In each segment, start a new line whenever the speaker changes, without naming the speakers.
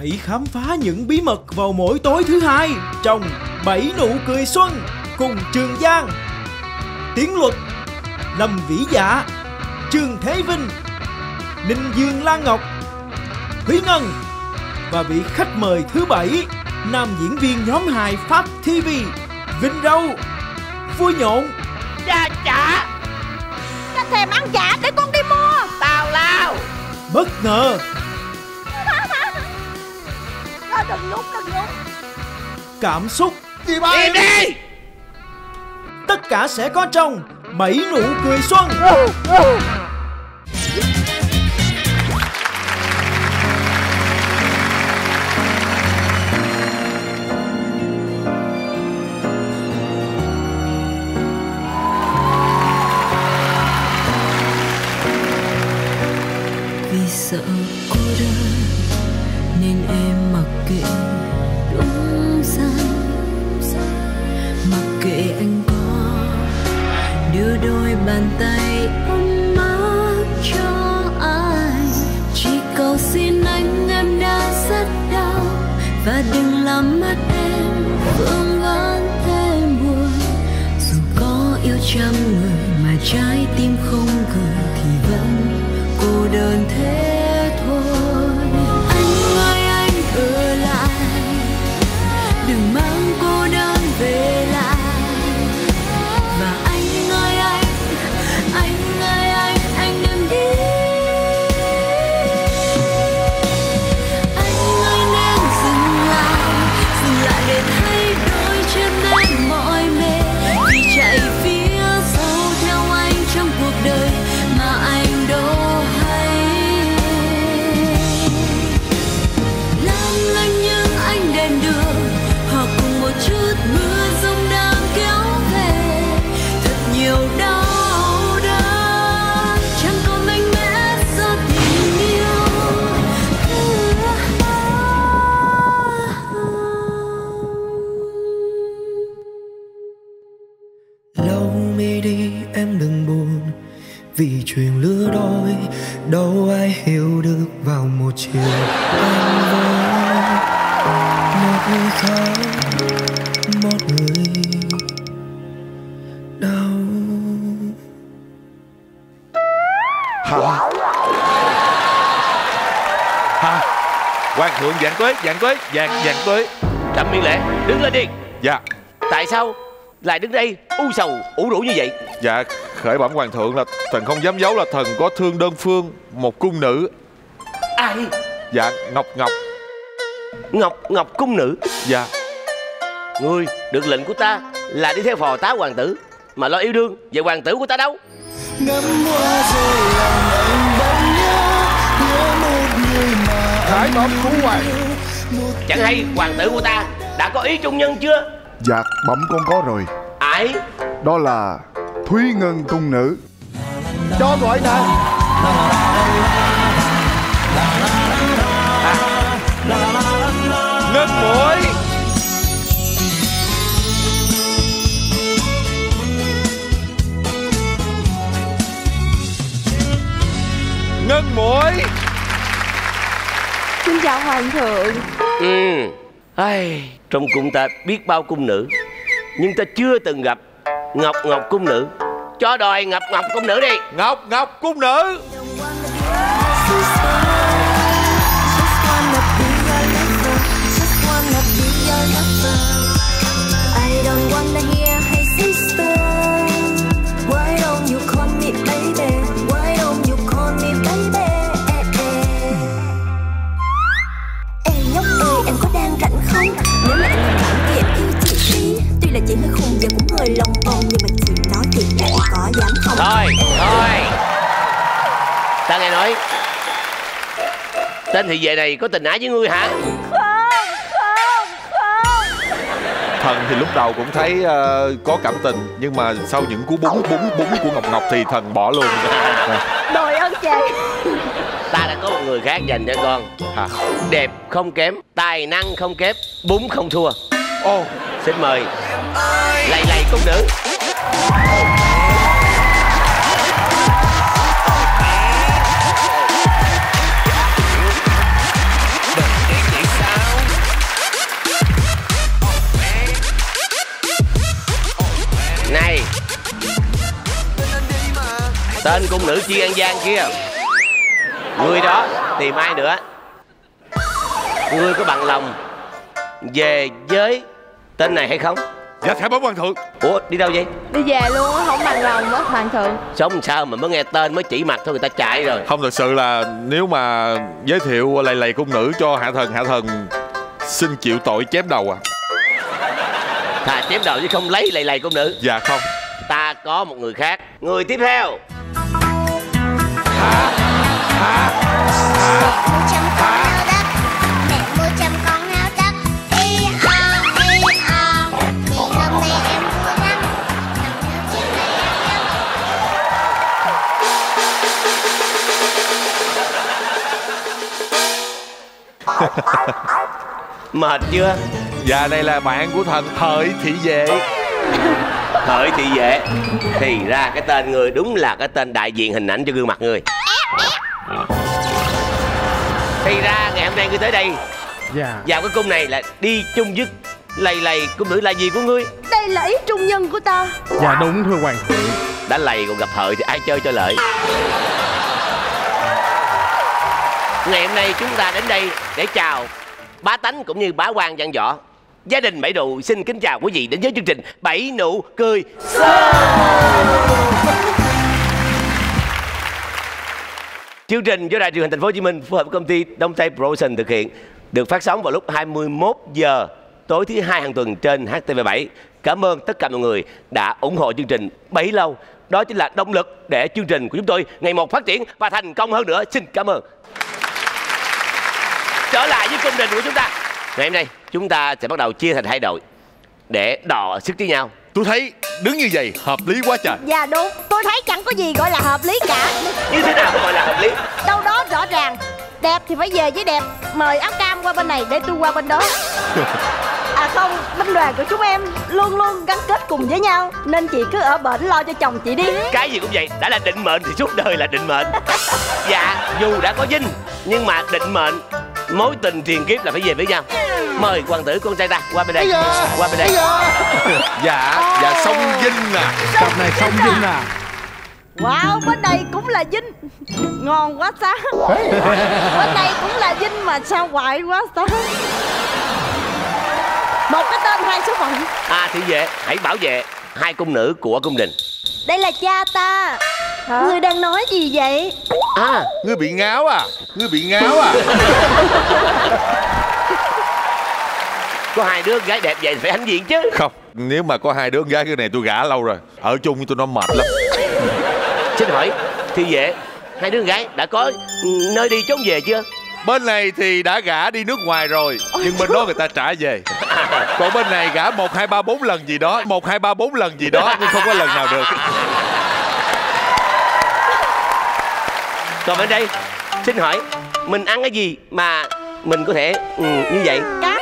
Hãy khám phá những bí mật vào mỗi tối thứ hai trong 7 nụ cười xuân cùng Trường Giang, Tiến Luật, Lâm Vĩ Dạ, Trương Thế Vinh, Ninh Dương Lan Ngọc, Thúy Ngân và vị khách mời thứ 7, nam diễn viên nhóm hài Pháp TV, Vinh Râu. Vui nhộn.
Chà chả,
Nó thèm ăn chả, để con đi mua.
tào lao.
Bất ngờ.
Đừng nhúc.
Cảm xúc.
Im đi.
Tất cả sẽ có trong 7 nụ cười xuân.
Vì sợ cô đơn nên em mặc kệ đúng sai, mặc kệ anh có đưa đôi bàn tay ấm áp cho ai. Chỉ cầu xin anh, em đã rất đau và đừng làm mắt em vương vấn thêm buồn. Dù có yêu trăm người mà trái tim không cười thì vẫn cô đơn thế thôi. Anh ơi anh ở lại, đừng mang cô đơn về lại. Và anh ơi anh đừng đi. Anh ơi nên dừng lại để thay đổi chân em mỏi mệt. Vì chạy phía sau theo anh trong cuộc đời mà anh đâu hay. Làm lành nhưng anh đèn đường, hoặc cùng một chút mưa giông đang kéo về. Thật nhiều đau đớn, chẳng còn mạnh mẽ do tình yêu.
Lâu mi đi em đừng buồn, vì chuyện lứa đôi đâu ai hiểu được vào một chiều. Anh với một người khác, một người đau.
Hoàng thượng vạn tuế, vạn tuế.
Trầm miệng lẹ, đứng lên đi.
Dạ.
Tại sao lại đứng đây u sầu ủ rũ như vậy?
Dạ, khởi bẩm hoàng thượng là thần không dám giấu là thần có thương đơn phương một cung nữ.
Ai?
Dạ, Ngọc.
Ngọc cung nữ.
Dạ.
Ngươi được lệnh của ta là đi theo phò tá hoàng tử mà lo yêu đương, vậy hoàng tử của ta đâu?
Ngắm hoa rồi lòng anh bỗng nhớ một người mà
Khởi bẩm cứu hoàng.
Chẳng hay hoàng tử của ta đã có ý trung nhân chưa?
Dạ bẩm con có rồi.
Ai?
Đó là Thúy Ngân cung nữ.
Cho gọi nè. Ngân muội. Ngân muội.
Xin chào hoàng thượng.
Ai, trong cung ta biết bao cung nữ, nhưng ta chưa từng gặp Ngọc cung nữ. Cho đòi Ngọc cung nữ đi.
Ngọc cung nữ.
Nếu mà anh làm bạn kia em yêu chị đi. Tuy là chị hơi khùng và cũng hơi lông bông, nhưng mà chị nói thì anh có dám không?
Thôi ta nghe nói tên thị vệ này có tình ái với ngươi hả?
Không.
Thần thì lúc đầu cũng thấy có cảm tình, nhưng mà sau những cú búng của Ngọc thì thần bỏ luôn.
Đội ơn chị.
Ta đã có một người khác dành cho con.
Hả?
Đẹp không kém, tài năng không kém, bún không thua. Xin mời lầy cung nữ. Tên cung nữ Chi An Giang kia, người đó tìm ai nữa? Ngươi có bằng lòng về với tên này hay không?
Dạ thưa bấm hoàng thượng.
Ủa đi đâu vậy?
Đi về luôn á, không bằng lòng á hoàng thượng.
Sống sao mà mới nghe tên mới chỉ mặt thôi người ta chạy rồi.
Không, thật sự là nếu mà giới thiệu lầy cung nữ cho hạ thần xin chịu tội chém đầu à.
Thà chém đầu chứ không lấy lầy cung nữ.
Dạ không.
Ta có một người khác. Người tiếp theo. Mệt chưa?
Dạ đây là bạn của thần Hợi Thị Vệ.
Hợi Thị Vệ. Thì ra cái tên người đúng là cái tên đại diện hình ảnh cho gương mặt người. Thì ra ngày hôm nay ngươi tới đây vào cái cung này là đi chung với lầy cung nữ là gì của ngươi?
Đây là ý trung nhân của ta.
Dạ đúng thưa hoàng thượng.
Đã lầy còn gặp Hợi thì ai chơi cho lợi. Ngày hôm nay chúng ta đến đây để chào bá tánh cũng như bá quan văn võ. Gia đình Bảy Nụ xin kính chào quý vị đến với chương trình Bảy Nụ Cười Show. Chương trình do Đài Truyền hình Thành phố Hồ Chí Minh phối hợp với công ty Đông Tây Production thực hiện, được phát sóng vào lúc 21 giờ tối thứ hai hàng tuần trên HTV7. Cảm ơn tất cả mọi người đã ủng hộ chương trình bấy lâu. Đó chính là động lực để chương trình của chúng tôi ngày một phát triển và thành công hơn nữa. Xin cảm ơn. Trở lại với cung đình của chúng ta. Ngày hôm nay chúng ta sẽ bắt đầu chia thành hai đội để đọ sức với nhau.
Tôi thấy đứng như vậy hợp lý quá trời.
Dạ đúng, tôi thấy chẳng có gì gọi là hợp lý cả.
Như thế nào gọi là hợp lý?
Đâu đó rõ ràng. Đẹp thì phải về với đẹp. Mời áo cam qua bên này để tôi qua bên đó. À không, binh đoàn của chúng em luôn luôn gắn kết cùng với nhau, nên chị cứ ở bển lo cho chồng chị đi.
Cái gì cũng vậy, đã là định mệnh thì suốt đời là định mệnh. Dạ, dù đã có dinh nhưng mà định mệnh, mối tình tiền kiếp là phải về với nhau. Mời hoàng tử con trai ta qua bên đây. Qua bên đây.
Dạ sông Vinh nè.
Cặp này sông Vinh nè.
Wow, bên đây cũng là dinh. Ngon quá xa. Bên đây cũng là dinh mà sao hoài quá xa. Một cái tên hai số phận.
Thị Vệ, hãy bảo vệ hai cung nữ của cung đình.
Đây là cha ta. Ngươi đang nói gì vậy?
Ngươi bị ngáo à? Ngươi bị ngáo à?
Có hai đứa gái đẹp vậy phải hãnh diện chứ.
Không, nếu mà có hai đứa con gái cái này tôi gả lâu rồi. Ở chung với tôi nó mệt lắm.
Xin hỏi Thị Vệ, hai đứa con gái đã có nơi đi trốn về chưa?
Bên này thì đã gả đi nước ngoài rồi, nhưng bên đó người ta trả về. Còn bên này gả 1, 2, 3, 4 lần gì đó, 1, 2, 3, 4 lần gì đó, nhưng không có lần nào được.
Còn bên đây, xin hỏi mình ăn cái gì mà mình có thể như vậy?
Cám.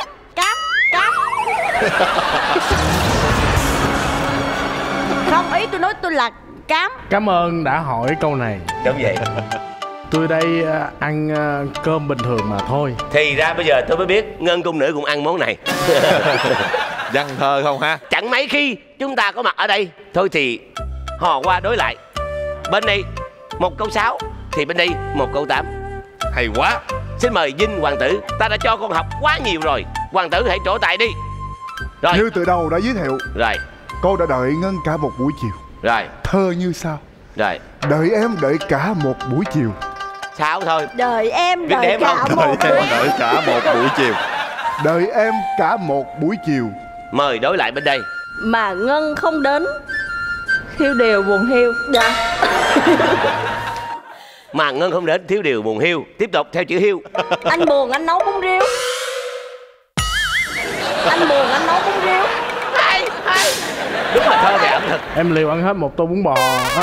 Không, ý tôi nói tôi là cám.
Cảm ơn đã hỏi câu này.
Đúng vậy.
Tôi đây ăn cơm bình thường mà thôi.
Thì ra bây giờ tôi mới biết Ngân cung nữ cũng ăn món này.
Văn thơ không ha?
Chẳng mấy khi chúng ta có mặt ở đây. Thôi thì hò qua đối lại. Bên đây một câu 6 thì bên đây một câu 8.
Hay quá.
Xin mời Vinh hoàng tử. Ta đã cho con học quá nhiều rồi. Hoàng tử hãy trổ tài đi. Rồi.
Như từ đầu đã giới thiệu,
rồi
cô đã đợi Ngân cả một buổi chiều.
Rồi.
Thơ như sau.
Rồi.
Đợi em đợi cả một buổi chiều.
6 thôi.
Đợi em
Biết
đợi cả một buổi.
Đợi cả một buổi chiều.
Đợi em cả một buổi chiều.
Mời đối lại bên đây.
Mà Ngân không đến, thiếu điều buồn hiu. Dạ.
Mà Ngân không đến, thiếu điều buồn hiu. Tiếp tục theo chữ hiu.
Anh buồn anh nấu bún riêu. Anh buồn anh nấu bún riêu.
Hay. Đúng là thơ về ẩm thực.
Em liều ăn hết một tô bún bò.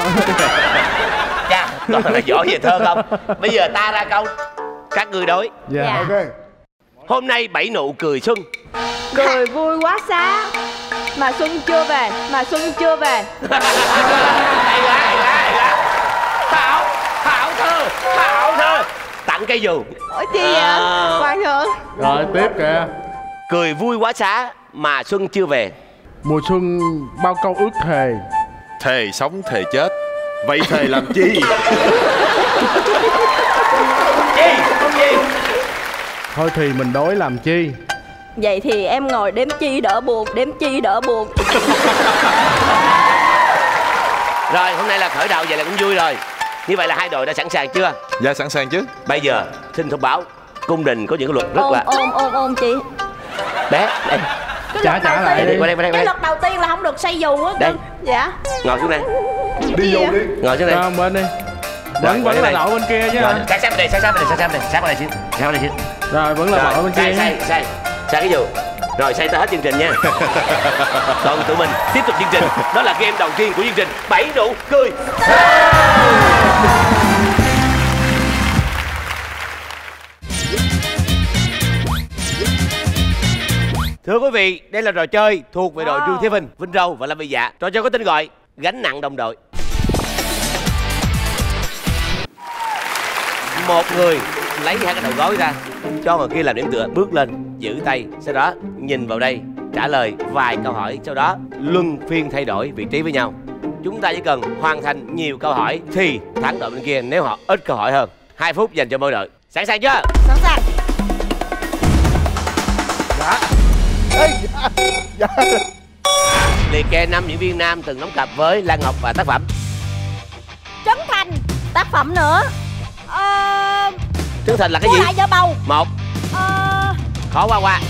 Chà, con là giỏi về thơ không? Bây giờ ta ra câu, các người đối.
Dạ.
Ok.
Hôm nay Bảy Nụ cười xuân.
Cười vui quá xá, mà xuân chưa về, mà xuân chưa về.
Hay quá. Hảo thơ. Tặng cây dù.
Ủa chi vậy hoàng thượng?
Rồi tiếp kìa.
Cười vui quá xá mà xuân chưa về.
Mùa xuân bao câu ước thề.
Thề sống thề chết. Vậy thề làm chi?
Chi?
Thôi thì mình đối làm chi.
Vậy thì em ngồi đếm chi đỡ buồn, đếm chi đỡ buồn.
Rồi hôm nay là khởi đầu vậy là cũng vui rồi. Như vậy là hai đội đã sẵn sàng chưa?
Dạ sẵn sàng chứ.
Bây giờ xin thông báo cung đình có những cái luật rất là
Ôm chị.
bé đây.
Trả lại đi.
Qua đây.
Cái luật đầu tiên là không được say dù á.
Đây.
Dạ.
Ngồi xuống đây.
Đi vô đi.
Ngồi xuống đây.
Ra bên đi.
Rồi,
Vẫn là đội bên kia chứ.
Rồi, sát bên đây, sát bên đây xíu.
Rồi vẫn là đội bên kia.
Sai cái dù. Rồi say ta hết chương trình nha. Còn tụi mình tiếp tục chương trình. Đó là game đầu tiên của chương trình 7 nụ cười. Thưa quý vị, đây là trò chơi thuộc về đội Trương Thế Vinh, Vinh Râu và Lâm Vy Dạ. Trò chơi có tên gọi gánh nặng đồng đội. Một người lấy hai cái đầu gối ra, cho người kia làm điểm tựa, bước lên, giữ tay, sau đó nhìn vào đây, trả lời vài câu hỏi, sau đó luân phiên thay đổi vị trí với nhau. Chúng ta chỉ cần hoàn thành nhiều câu hỏi thì thắng đội bên kia nếu họ ít câu hỏi hơn. 2 phút dành cho mỗi đội. Sẵn sàng chưa?
Sẵn sàng.
Dạ.
Liệt kê 5 diễn viên nam từng đóng cặp với Lan Ngọc và tác phẩm.
Trấn Thành. Tác phẩm nữa.
Trấn Thành là cái gì?
Mua lại vợ bầu.
1. Khó qua.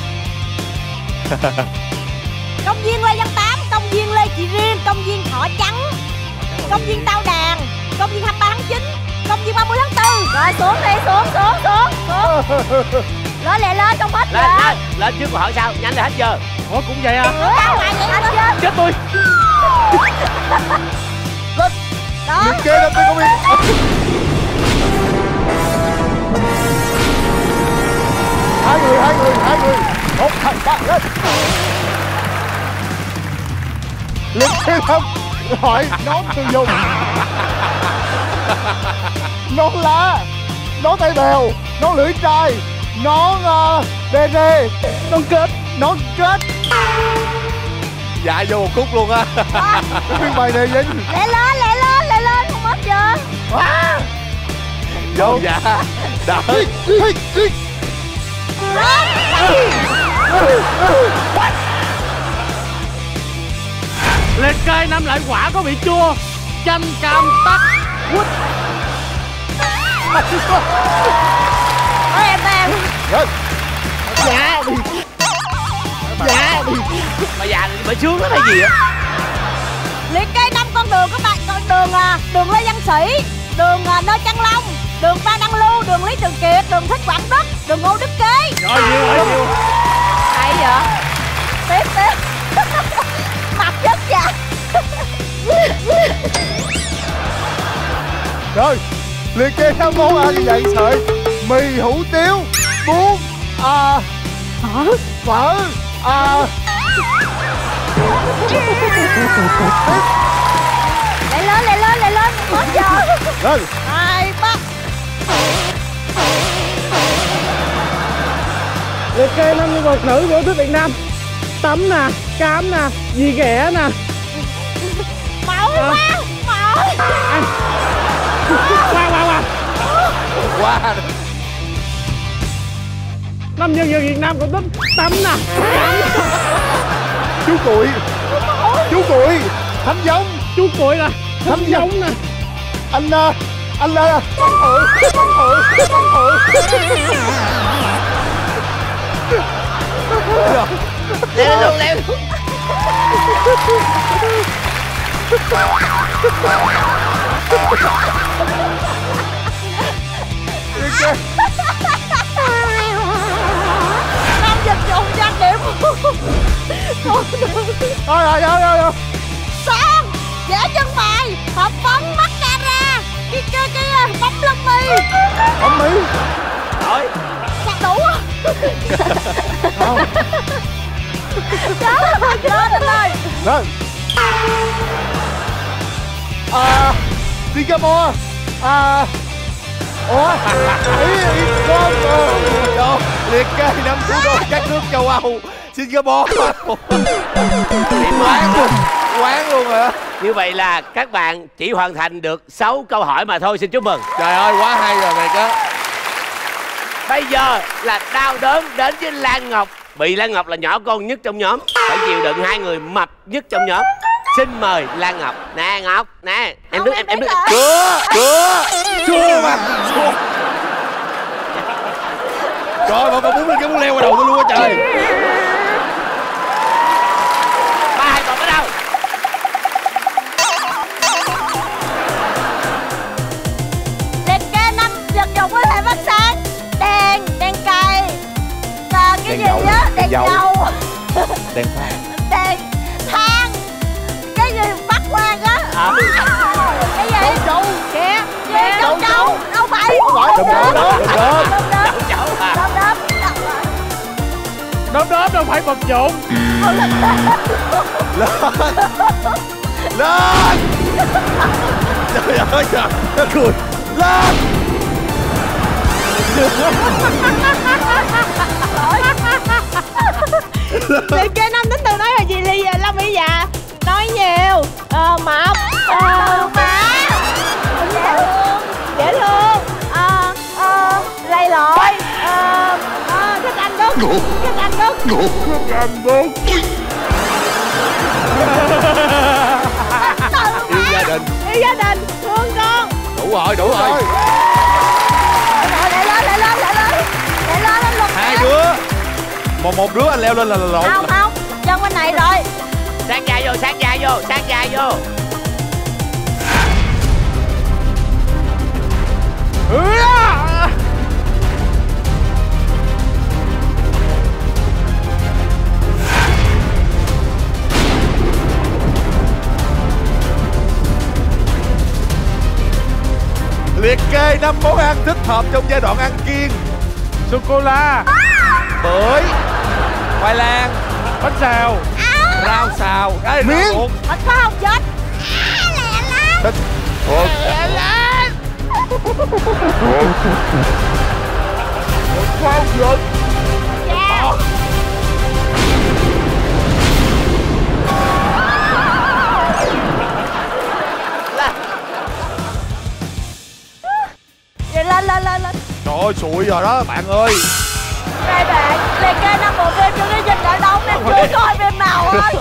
Công viên Lê Văn Tám, công viên Lê Chị Riêng, công viên Thọ Trắng, công viên Tao Đàn, công viên 23 tháng 9, công viên 30 tháng 4. Rồi xuống đi, xuống. Lên không hết giờ.
Lên trước và hỏi sao? Nhanh là hết giờ.
Ủa cũng vậy à?
Sao lại vậy hết giờ?
Chết tôi.
Lên.
Đó.
Liệt kê 50 công viên. Hai người. 1, 2, 3 lên. Liệt kê 5 hỏi nón tiêu dùng. Nón lá, nón tay bèo, nón lưỡi trai, nón đê rê, nón kết.
Dạ vô một khúc luôn á.
Phiên bài này vậy.
Lẹ lên, không hết giờ.
Vô dạ. Đợi.
Liệt kê 5 loại quả có vị chua: chanh, cam, tắc, quýt.
Em.
Dạ đi.
Bà già bà sướng lắm hay gì á?
Liệt kê 5 con đường các bạn. Đường Lê Văn Sĩ, đường Nơi Trăng Long, đường Phan Đăng Lưu, đường Lý Thường Kiệt, đường Thích Quảng Đức, đường Ngô Đức Kế.
Rồi nhiều.
Hay vậy? Tiếp. Mặt rất dạ.
Rồi, liệt kê 5 món ăn như vậy sợi: mì hủ tiếu, bún, phở,
Lại lên, hết giờ.
lên.
2, 3.
Liệt kê 5 nhân vật nữ của thích Việt Nam: Tấm nè, Cám nè, Dì Ghẻ nè.
Mẫu quá.
Qua.
5 nhân vật Việt Nam của thích Tấm nè, Cám nè.
Chú Cuội, Thánh Giống,
Chú Cuội nè, Thánh Giống nè.
anh là Văn Thượng.
Leo.
Năm dịch trộn trang điểm.
Rồi.
Son, vẽ chân mày, hộp phấn, mascara, cái bấm lông mi.
Bấm mi.
Rồi.
Chắc đủ không? Lên ơi.
Lên. Singapore.
Liệt kê 5 thủ đô các nước châu Âu. Singapore.
Điểm
Quán luôn rồi á.
Như vậy là các bạn chỉ hoàn thành được 6 câu hỏi mà thôi. Xin chúc mừng.
Trời ơi, quá hay rồi mày có.
Bây giờ là đau đớn đến với Lan Ngọc. Bị Lan Ngọc là nhỏ con nhất trong nhóm, phải chịu đựng hai người mập nhất trong nhóm. Xin mời Lan Ngọc. Nè Ngọc, nè. Em đứng, em đứng.
Cưa mà. Trời ơi, con muốn lên cái muốn leo qua đầu tôi luôn á trời.
3, 2, 1 bắt đầu.
Liệt kê 5 vật dụng có thể phát sáng. Đèn cày. Và cái gì á? Đèn dầu.
Đèn pha.
Đèn than. Cái gì bắt quang á? Cái gì? Trâu. Kìa. Trâu. Đâu phải.
Đốm đâu phải vật dụng.
Lên. Trời ơi trời, nó cười. Lên.
Liệt kê 5 tính từ nói là gì Ly Long Mỹ Dạ? Nói nhiều. Mập. Dễ thương. Lầy lội. Thích ăn đúc.
Yêu gia đình.
Thương con.
Đủ rồi.
Lại lên luật.
Hai đứa. Một đứa anh leo lên là lộn.
Không. Chân bên này rồi.
Sát dài vô.
Liệt kê 5 món ăn thích hợp trong giai đoạn ăn kiêng.
Sô-cô-la.
Bưởi. Khoai lang.
Bánh xèo.
Rau xào. Miếng.
Bánh có không chết.
Thịt. Khoai vịt.
Lên.
Trời ơi, sụi rồi đó bạn ơi.
Đây bạn, liệt kê 5 bộ phim trong cái trình đỡ đóng. Em chưa coi phim nào hết.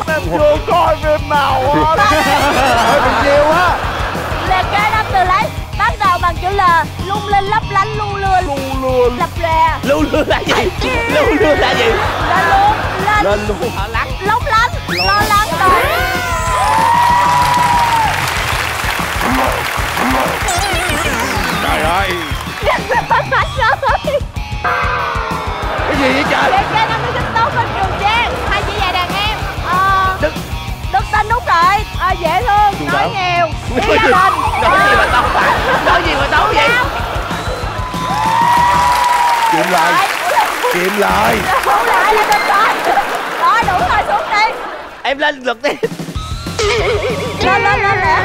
Hơi bị nhiều á.
Liệt kê 5 từ lấy. Bắt đầu bằng chữ L. Lung linh lấp lánh lu lưa. Lập lè.
Lu lưa là gì?
Lên luôn.
Lóng lánh. Lo lắng rồi.
Trời ơi. Cái gì vậy trời?
Liệt kê 5 tính tốt bên Trường Giang. 2 chữ dài đàn em. Đức Tin đúng rồi. Dễ thương. Nói nhiều. Yêu gia đình.
Nói gì mà tấu vậy?
Kiệm lại.
Không lại là được rồi. Rồi đủ rồi, xuống đi.
Em lên luật đi.
Lên lẹ.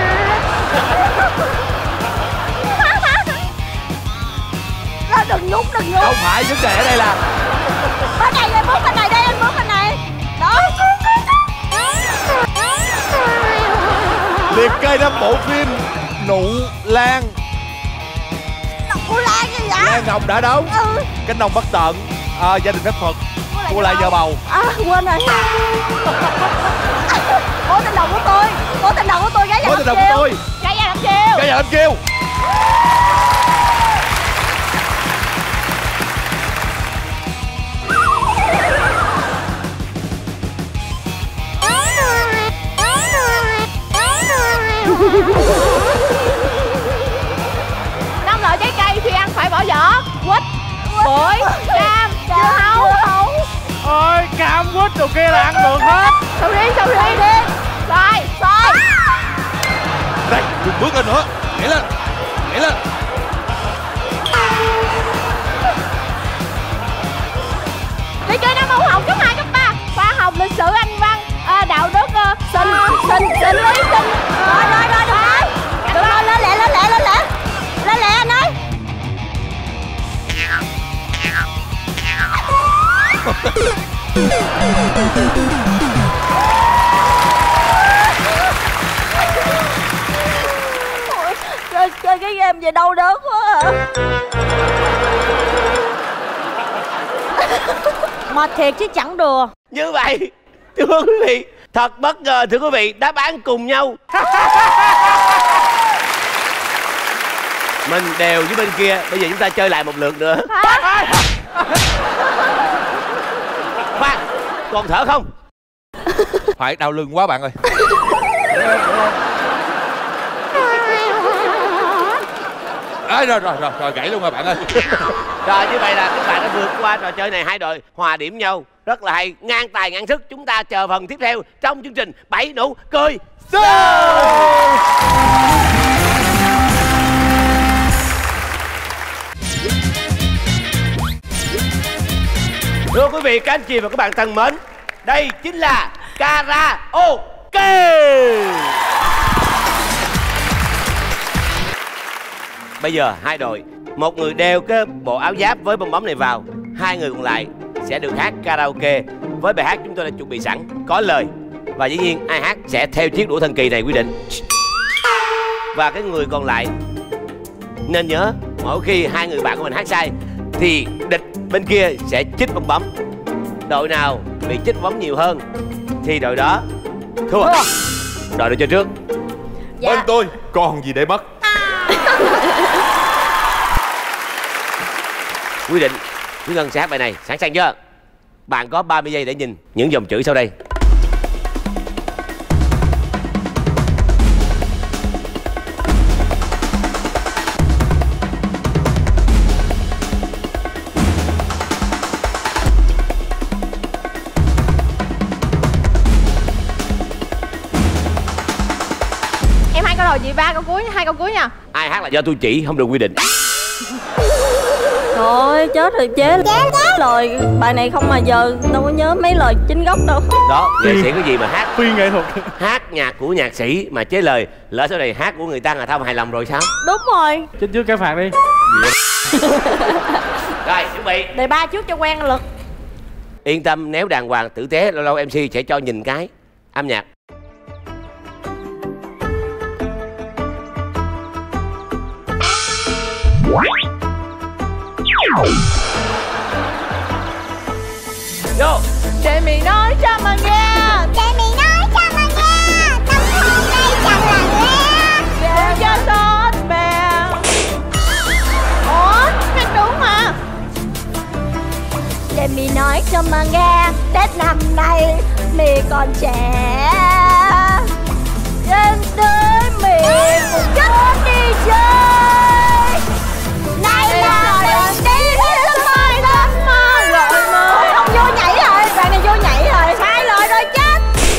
Đừng nhúc.
Không phải, vấn đề ở đây là
Bên này em bước bên này đây, em bước bên này. Đó.
liệt kê 5 bộ phim Nụ Lan.
Nụ Lan gì vậy?
Lan Ngọc đã đóng. Cánh đồng bất tận. Gia đình phép thuật. Cô lại vợ bầu.
Quên rồi. Cố tình đầu của tôi. Gái già làm kêu. Năm loại trái cây khi ăn phải bỏ vỏ. Quýt, bưởi, cam, dưa hấu.
Ôi, cam quýt đồ kia là ăn được hết.
Sầu riêng đi. Xoài.
Đây, đừng bước lên nữa. Nhảy lên.
Đi chơi năm môn học cấp 2, cấp 3. Khoa học, lịch sử, Anh văn, đạo đức, sinh lý, sinh. Rồi. Được rồi, lên lẹ anh ơi. về đau đớn quá à. Mà thiệt chứ chẳng đùa.
Như vậy thưa quý vị, thật bất ngờ thưa quý vị, đáp án cùng nhau. Mình đều với bên kia. Bây giờ chúng ta chơi lại một lượt nữa. Khoan, còn thở không?
Phải đau lưng quá bạn ơi. Rồi gãy luôn rồi bạn ơi.
Rồi như vậy là các bạn đã vượt qua trò chơi này, hai đội hòa điểm nhau rất là hay, ngang tài ngang sức. Chúng ta chờ phần tiếp theo trong chương trình 7 nụ cười show. Thưa quý vị, các anh chị và các bạn thân mến, đây chính là karaoke. Bây giờ hai đội, một người đeo cái bộ áo giáp với bong bóng này vào, hai người còn lại sẽ được hát karaoke với bài hát chúng tôi đã chuẩn bị sẵn, có lời. Và dĩ nhiên ai hát sẽ theo chiếc đũa thần kỳ này quy định. Và cái người còn lại nên nhớ, mỗi khi hai người bạn của mình hát sai thì địch bên kia sẽ chích bong bóng. Đội nào bị chích bóng nhiều hơn thì đội đó thua. Đội được chơi trước.
Bên tôi còn gì để mất.
Quy định Thúy Ngân sẽ hát bài này, sẵn sàng chưa? Bạn có 30 giây để nhìn những dòng chữ sau đây.
Em hai câu đầu chị, ba câu cuối, hai câu cuối nha.
Ai hát là do tôi chỉ, không được quy định.
Thôi chết rồi, chế lời bài này không mà giờ đâu có nhớ mấy lời chính gốc đâu.
Đó, nghệ sĩ có gì mà hát
phi nghệ thuật.
Hát nhạc của nhạc sĩ mà chế lời, lỡ sau này hát của người ta không hài lòng rồi sao?
Đúng rồi.
Chính trước cái phạt đi.
Rồi chuẩn bị.
Đề ba trước cho quen lực.
Yên tâm, nếu đàng hoàng tử tế, lâu lâu MC sẽ cho nhìn cái âm nhạc. Vô.
Để mình nói cho mà nghe. Để mình nói cho mà nghe. Tâm hồn đây chẳng là nghe. Để cho tốt bè. Ủa, hát đúng mà. Để mình nói cho mà nghe. Tết năm nay mì còn trẻ. Đến tới mì cũng muốn đi chơi. Này là lần đi đến mai đến mai rồi mới. Ông vô nhảy rồi, bạn này vô nhảy rồi. Sai lời rồi chết.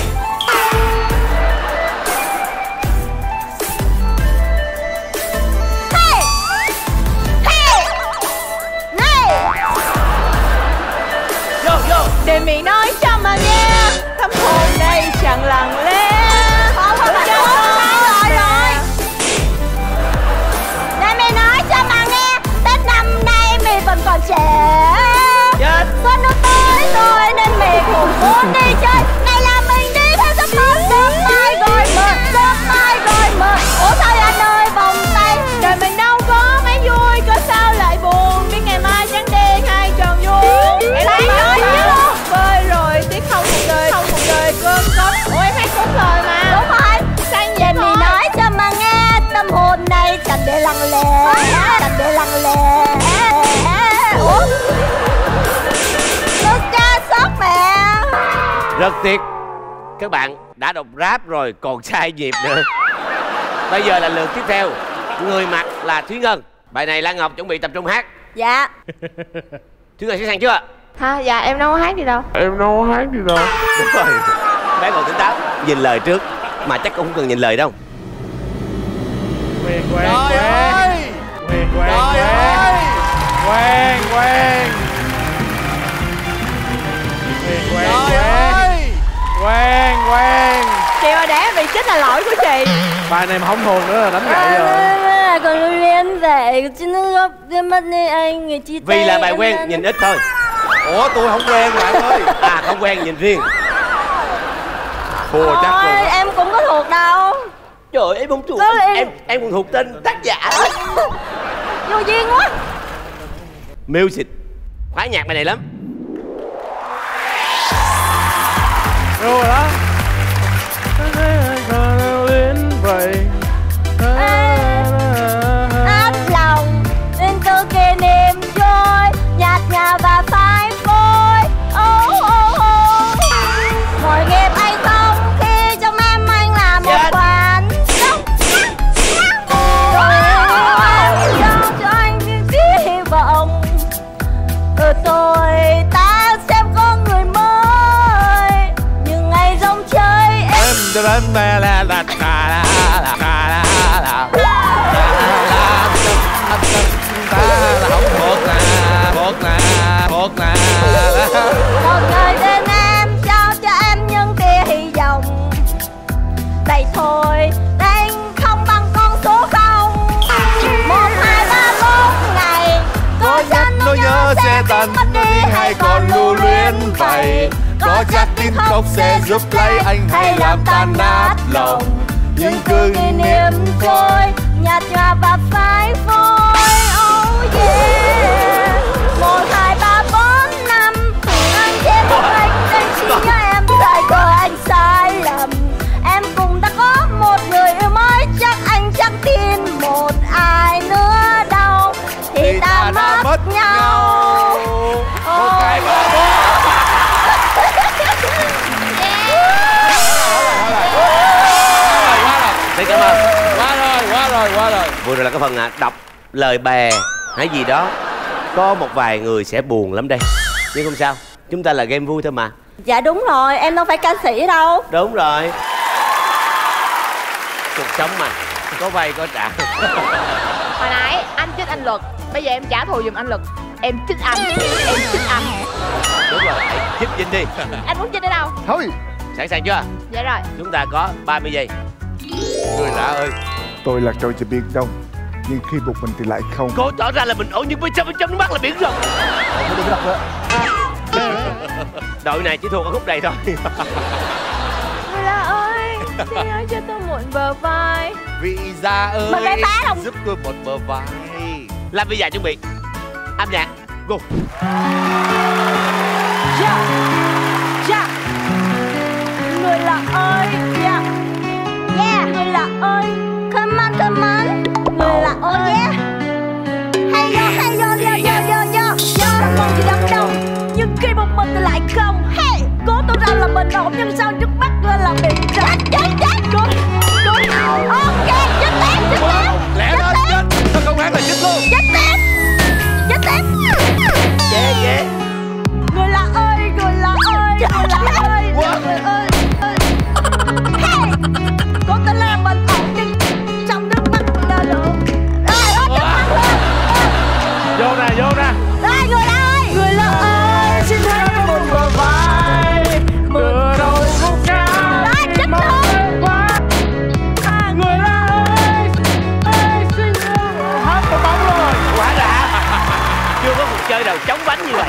Hey! Hey! Này!
Vô, vô.
Để mình nói cho mà nghe. Tâm hồn đây chẳng lặng lẽ. Thôi sai lời rồi. Để mình nói cho mà nghe. Tết năm nay mình vẫn còn trẻ.
Chết.
Xuân nó tới rồi nên mình cũng muốn đi chơi. Này là mình đi theo giấc mơ. Sớm mai gọi mời, sớm mai gọi mời. Ủa sao anh ơi vòng tay. Đời mình đâu có mấy vui, có sao lại buồn. Biết ngày mai chẳng đen hay tròn vuông. Em nói chứ. Bơi rồi tiếc không một đời cơn cốc. Ủa em hát đúng lời mà. Đúng rồi. Sang vậy mình nói cho mà nghe. Tâm hồn này chẳng để lặng lẽ. Chẳng để lặng lẽ. Ủa tôi cha sót mẹ.
Rất tiếc, các bạn đã đọc rap rồi còn sai nhịp nữa. Bây giờ là lượt tiếp theo. Người mặc là Thúy Ngân. Bài này Lan Ngọc chuẩn bị tập trung hát.
Dạ.
Thúy Ngân sẵn sàng chưa?
Hả? Dạ em đâu có hát gì đâu.
Em đâu hát gì đâu.
Đúng rồi. Bé còn tỉnh táo. Nhìn lời trước. Mà chắc cũng không cần nhìn lời đâu.
Quen quen quen. Quen quen quen. Quen quen. Quen quen quen. Quen quen.
Chị ơi để bị chết là lỗi của chị.
Bài này mà không thuần nữa là đánh gậy rồi.
Còn liên về chứ nó gấp mất đi anh người chi.
Vì là bài quen, nhìn ít thôi.
Ủa tôi không quen bạn ơi.
À không quen, nhìn riêng.
Thua chắc
thôi
luôn.
em cũng có thuộc đâu.
Trời ơi, em không thuộc. Em còn thuộc tên tác giả.
Vô duyên quá.
Music. Khoái nhạc bài này lắm.
Rồi đó. Đến vậy.
Áp lòng nên từ kỷ niệm trôi nhạt nhòa và phai phôi. Hồi nghiệp anh không khi trong em anh là một khoản cho anh những hy vọng. Tôi ta xem có người mới nhưng ngày rong chơi em một người tên em trao cho em những tia hy vọng. Đây thôi anh không bằng con số không. 1, 2, 3, 4 ngày có chắc nỗi nhớ sẽ tan mất đi hay còn lưu luyến vậy. Có chắc tin khóc sẽ giúp lấy anh hay làm tan nát lòng. Nhưng cứ kỷ niệm trôi nhạt nhòa và phai phôi. Oh yeah. 1, 2, 3, 4, 5 anh thêm một anh chỉ nhớ em tại rồi anh sai lầm. Em cũng đã có một người yêu mới chắc anh chẳng tin một ai nữa đâu. Thì ta mất nhau.
Một ngày ba bốn.
Xin cảm ơn.
Quá rồi.
Vừa rồi là cái phần đọc lời bè hay gì đó. Có một vài người sẽ buồn lắm đây. Nhưng không sao, chúng ta là game vui thôi mà.
Dạ đúng rồi, em đâu phải ca sĩ đâu.
Đúng rồi. Cuộc sống mà, có vay có trả.
Hồi nãy anh chích anh Luật, bây giờ em trả thù giùm anh Luật. Em chích anh, em chích anh.
Đúng rồi, hãy chích Vinh đi.
Anh muốn chích ở đâu?
Thôi.
Sẵn sàng chưa?
Dạ rồi.
Chúng ta có 30 giây.
Người lạ ơi.
Tôi là trâu trên biển Đông, nhưng khi buộc mình thì lại không.
Cô tỏ ra là mình ổn nhưng bên trong nước mắt là biển rộng.
Đừng đọc nữa.
Đội này chỉ thuộc ở khúc này thôi.
Người lạ ơi, xin hãy cho tôi một bờ vai.
Vị già ơi,
Bờ vai phá không?
giúp tôi một bờ vai.
Làm bây giờ chuẩn bị. Âm nhạc, go.
Yeah. Yeah. Người lạ ơi. Yeah. Yeah. Người lạ ơi. Come on, come on. Người lạ ơi, yeah. Hey yo, hey yo, yo, yo, yo, yo. Đâm đông thì đâm đông, nhưng khi một mình thì lại không. Hey, cố tỏ ra là mình ổn nhưng sao trước mắt tôi là bị rách. Chết. Good. Ok, chết tiếp.
Lẹ lên, chết. Sao không hát là chết luôn.
Chết tiếp.
Yeah.
Người lạ ơi. Hey, cố tên là mình ổn nhưng trong nước mắt là lượng.
Vô nè.
Đây, người lạ ơi, xin hãy một bờ vai.
Mưa đôi khúc ca.
Đây, chết thương.
Người lạ ơi, xin hết một bóng rồi.
Quá đã. Chưa có cuộc chơi nào chống bánh như vậy.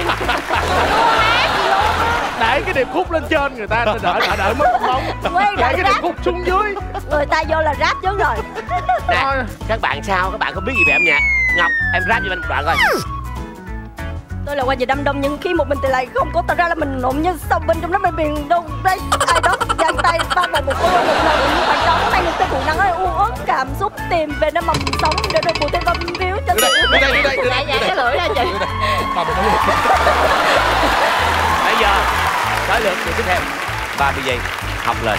Đẩy cái điệp khúc lên trên người ta đợi mất bóng. Đẩy cái điệp khúc xuống dưới.
Người ta vô là rap trước rồi.
Nè, các bạn sao? Các bạn không biết gì về âm nhạc. Ngọc, em rap cho anh một đoạn coi.
Tôi là qua về đâm đông nhưng khi một mình thì lại không có tỏ ra là mình nộm như sông bên trong đó bên biển đông đây ai đó giang tay ba một cô một lần như phải trống tay người ta phụ nắng ơi u uất cảm xúc tìm về nó mầm sống để đôi phụ thêm bấm víu cho chị.
Đưa đây.
Dạ cái lưỡi ra chị.
Bây giờ tới lượt người tiếp theo. 30 giây học lời.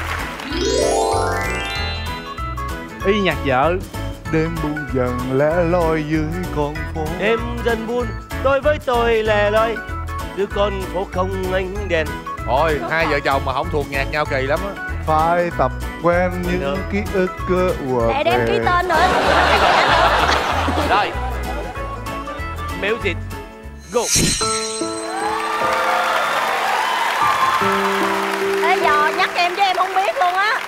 Y nhạc vợ.
Đêm buông dần lẻ loi dưới con phố.
Đêm dần buồn, tôi với tôi lẻ loi giữa con phố không ánh đèn.
Thôi, hai vợ chồng mà không thuộc nhạc nhau kỳ lắm á.
Phải tập quen những ký ức cơ ùa
Để đem ký
về.
tên nữa.
Rồi, music, go.
Ê giờ nhắc em chứ em không biết luôn á.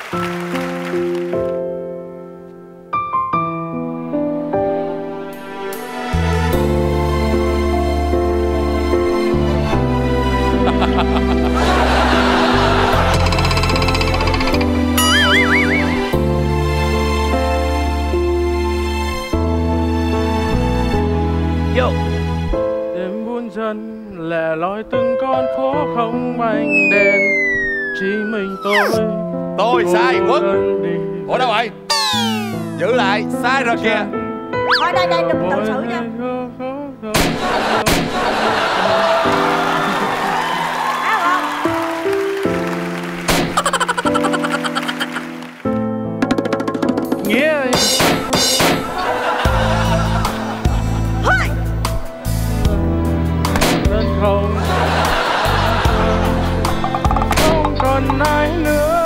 Vô.
Đêm buồn dần lẻ loi từng con phố không ánh đèn, chỉ mình tôi
sai Quốc. Ủa đâu rồi? Giữ lại, sai rồi kìa.
Thôi đây đừng tự xử nha.
Nghĩa nên không còn ai nữa.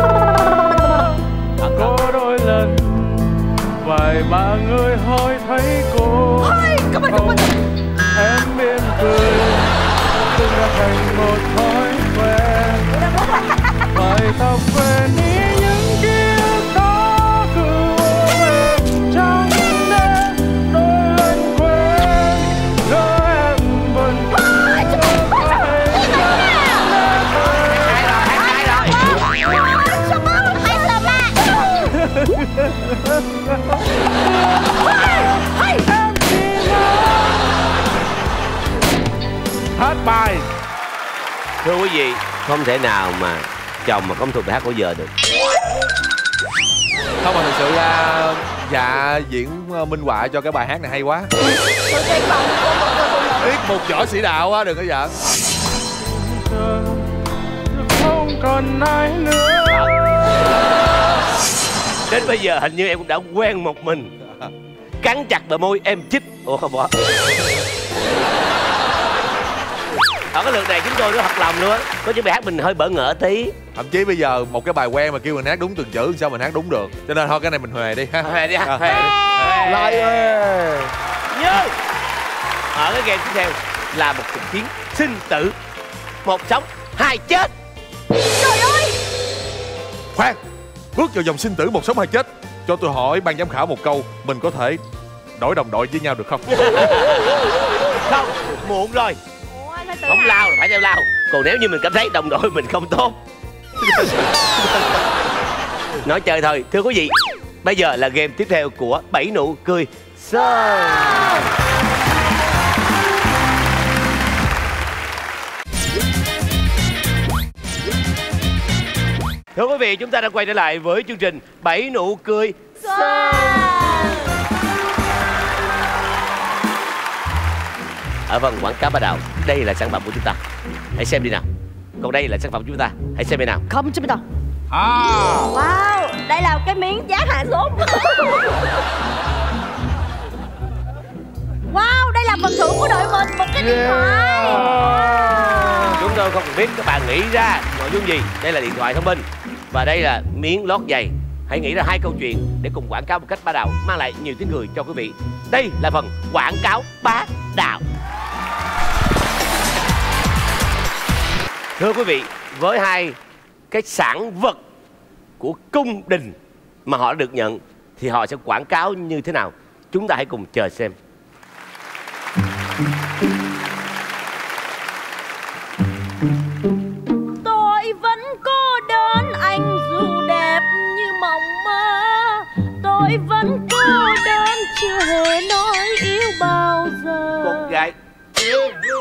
Có đôi lần vài ba người hỏi thấy cô không, em mỉm cười từng đã thành một thói quen. Phải tập quên đi những ký ức đó, cứ ôm em trong đêm đôi lần quên. Ngỡ em vẫn hát bài.
Thưa quý vị, không thể nào mà chồng mà không thuộc bài hát của vợ được.
Không, mà thực sự ra Dạ diễn minh họa cho cái bài hát này hay quá. Biết một võ sĩ đạo á, đừng có giận.
Không còn ai nữa.
Đến bây giờ hình như em cũng đã quen một mình. Cắn chặt bờ môi em chích. Ủa không bỏ. Ở cái lượt này chúng tôi nó thật lòng luôn á. Có những bài hát mình hơi bỡ ngỡ tí.
Thậm chí bây giờ một cái bài quen mà kêu mình hát đúng từng chữ, sao mình hát đúng được. Cho nên thôi cái này mình huề đi ha.
Huề đi ha.
Lại
Nhớ ở cái game tiếp theo là một cuộc chiến sinh tử, một sống hai chết.
Trời ơi!
Khoan, bước vào vòng sinh tử một sống hai chết. Cho tôi hỏi ban giám khảo một câu, mình có thể đổi đồng đội với nhau được không?
Không, muộn rồi. Không lao là phải theo lao. Còn nếu như mình cảm thấy đồng đội mình không tốt nói chơi thôi. Thưa quý vị, bây giờ là game tiếp theo của 7 nụ cười Sơn. Thưa quý vị, chúng ta đã quay trở lại với chương trình 7 nụ cười Sơn. Ở phần quảng cáo bắt đầu, đây là sản phẩm của chúng ta. Hãy xem đi nào. Còn đây là sản phẩm của chúng ta. Hãy xem đi nào.
Không chứ bây giờ. Wow, đây là cái miếng giá hạ xuống. Wow, đây là phần thưởng của đội mình, một cái điện thoại.
Chúng tôi không biết các bạn nghĩ ra nội dung gì. Đây là điện thoại thông minh và đây là miếng lót giày. Hãy nghĩ ra hai câu chuyện để cùng quảng cáo một cách bá đạo, mang lại nhiều tiếng cười cho quý vị. Đây là phần quảng cáo bá đạo. Thưa quý vị, với hai cái sản vật của cung đình mà họ đã được nhận thì họ sẽ quảng cáo như thế nào? Chúng ta hãy cùng chờ xem.
Tôi vẫn cô đơn anh dù đẹp như mộng mơ. Tôi vẫn cô đơn chưa hề nói yêu bao giờ.
Con gái
Dạ.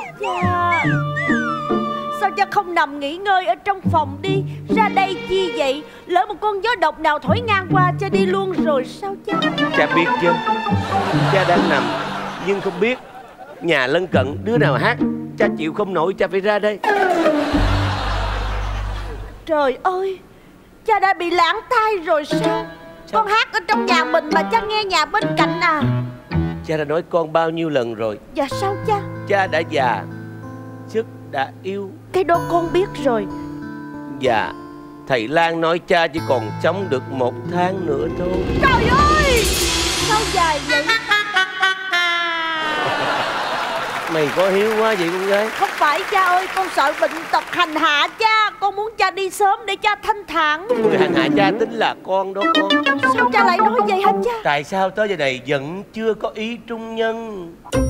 Sao cha không nằm nghỉ ngơi ở trong phòng đi? Ra đây chi vậy? Lỡ một con gió độc nào thổi ngang qua cha đi luôn rồi sao cha?
Cha biết chứ. Cha đang nằm nhưng không biết nhà lân cận đứa nào hát. Cha chịu không nổi, cha phải ra đây.
Trời ơi, cha đã bị lãng tai rồi sao? Con hát ở trong nhà mình mà cha nghe nhà bên cạnh à?
Cha đã nói con bao nhiêu lần rồi.
Dạ sao cha?
Cha đã già, sức đã yếu.
Cái đó con biết rồi.
Dạ, thầy Lan nói cha chỉ còn sống được 1 tháng nữa thôi.
Trời ơi, sao dài vậy?
Mày có hiếu quá vậy con gái.
Không phải cha ơi, con sợ bệnh tật hành hạ cha. Con muốn cha đi sớm để cha thanh thản.
Người hành hạ cha tính là con đó con.
Sao cha lại nói vậy hả cha?
Tại sao tới giờ này vẫn chưa có ý trung nhân?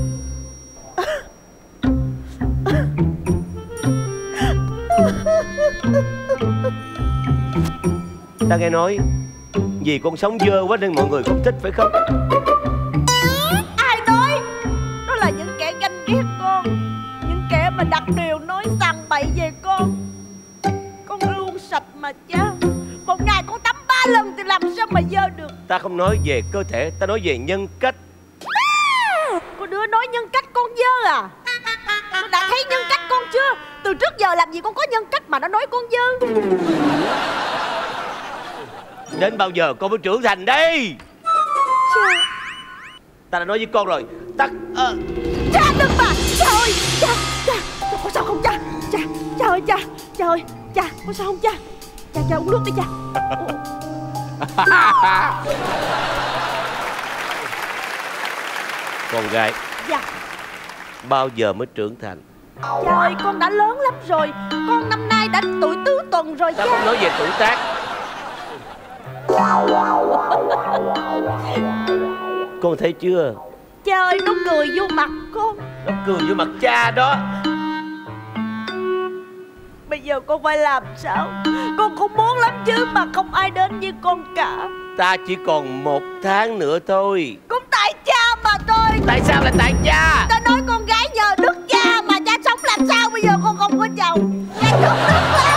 Ta nghe nói vì con sống dơ quá nên mọi người không thích phải không?
Ai nói? Đó là mà đặt điều nói xằng bậy về con luôn sạch mà cha. Một ngày con tắm 3 lần thì làm sao mà dơ được.
Ta không nói về cơ thể, ta nói về nhân cách.
Con đứa nói nhân cách con dơ à? Con đã thấy nhân cách con chưa? Từ trước giờ làm gì con có nhân cách mà nó nói con dơ.
Đến bao giờ con mới trưởng thành đây? Ta đã nói với con rồi.
Cha đừng mà. Cha ơi, cha có sao không cha? Cha ơi, cha ơi, cha có sao không cha? Cha uống nước đi cha.
Con gái.
Dạ.
Bao giờ mới trưởng thành?
Cha ơi, con đã lớn lắm rồi. Con năm nay đã tuổi tứ tuần rồi cha.
Ta không nói về tuổi tác. Con thấy chưa?
Cha ơi, nó cười vô mặt con.
Nó cười vô mặt cha đó.
Bây giờ con phải làm sao? Con cũng muốn lắm chứ mà không ai đến với con cả.
Ta chỉ còn 1 tháng nữa thôi.
Cũng tại cha mà thôi.
Tại sao là tại cha?
Ta nói con gái nhờ đức cha mà cha sống làm sao bây giờ con không có chồng. Cha chút đức lắm.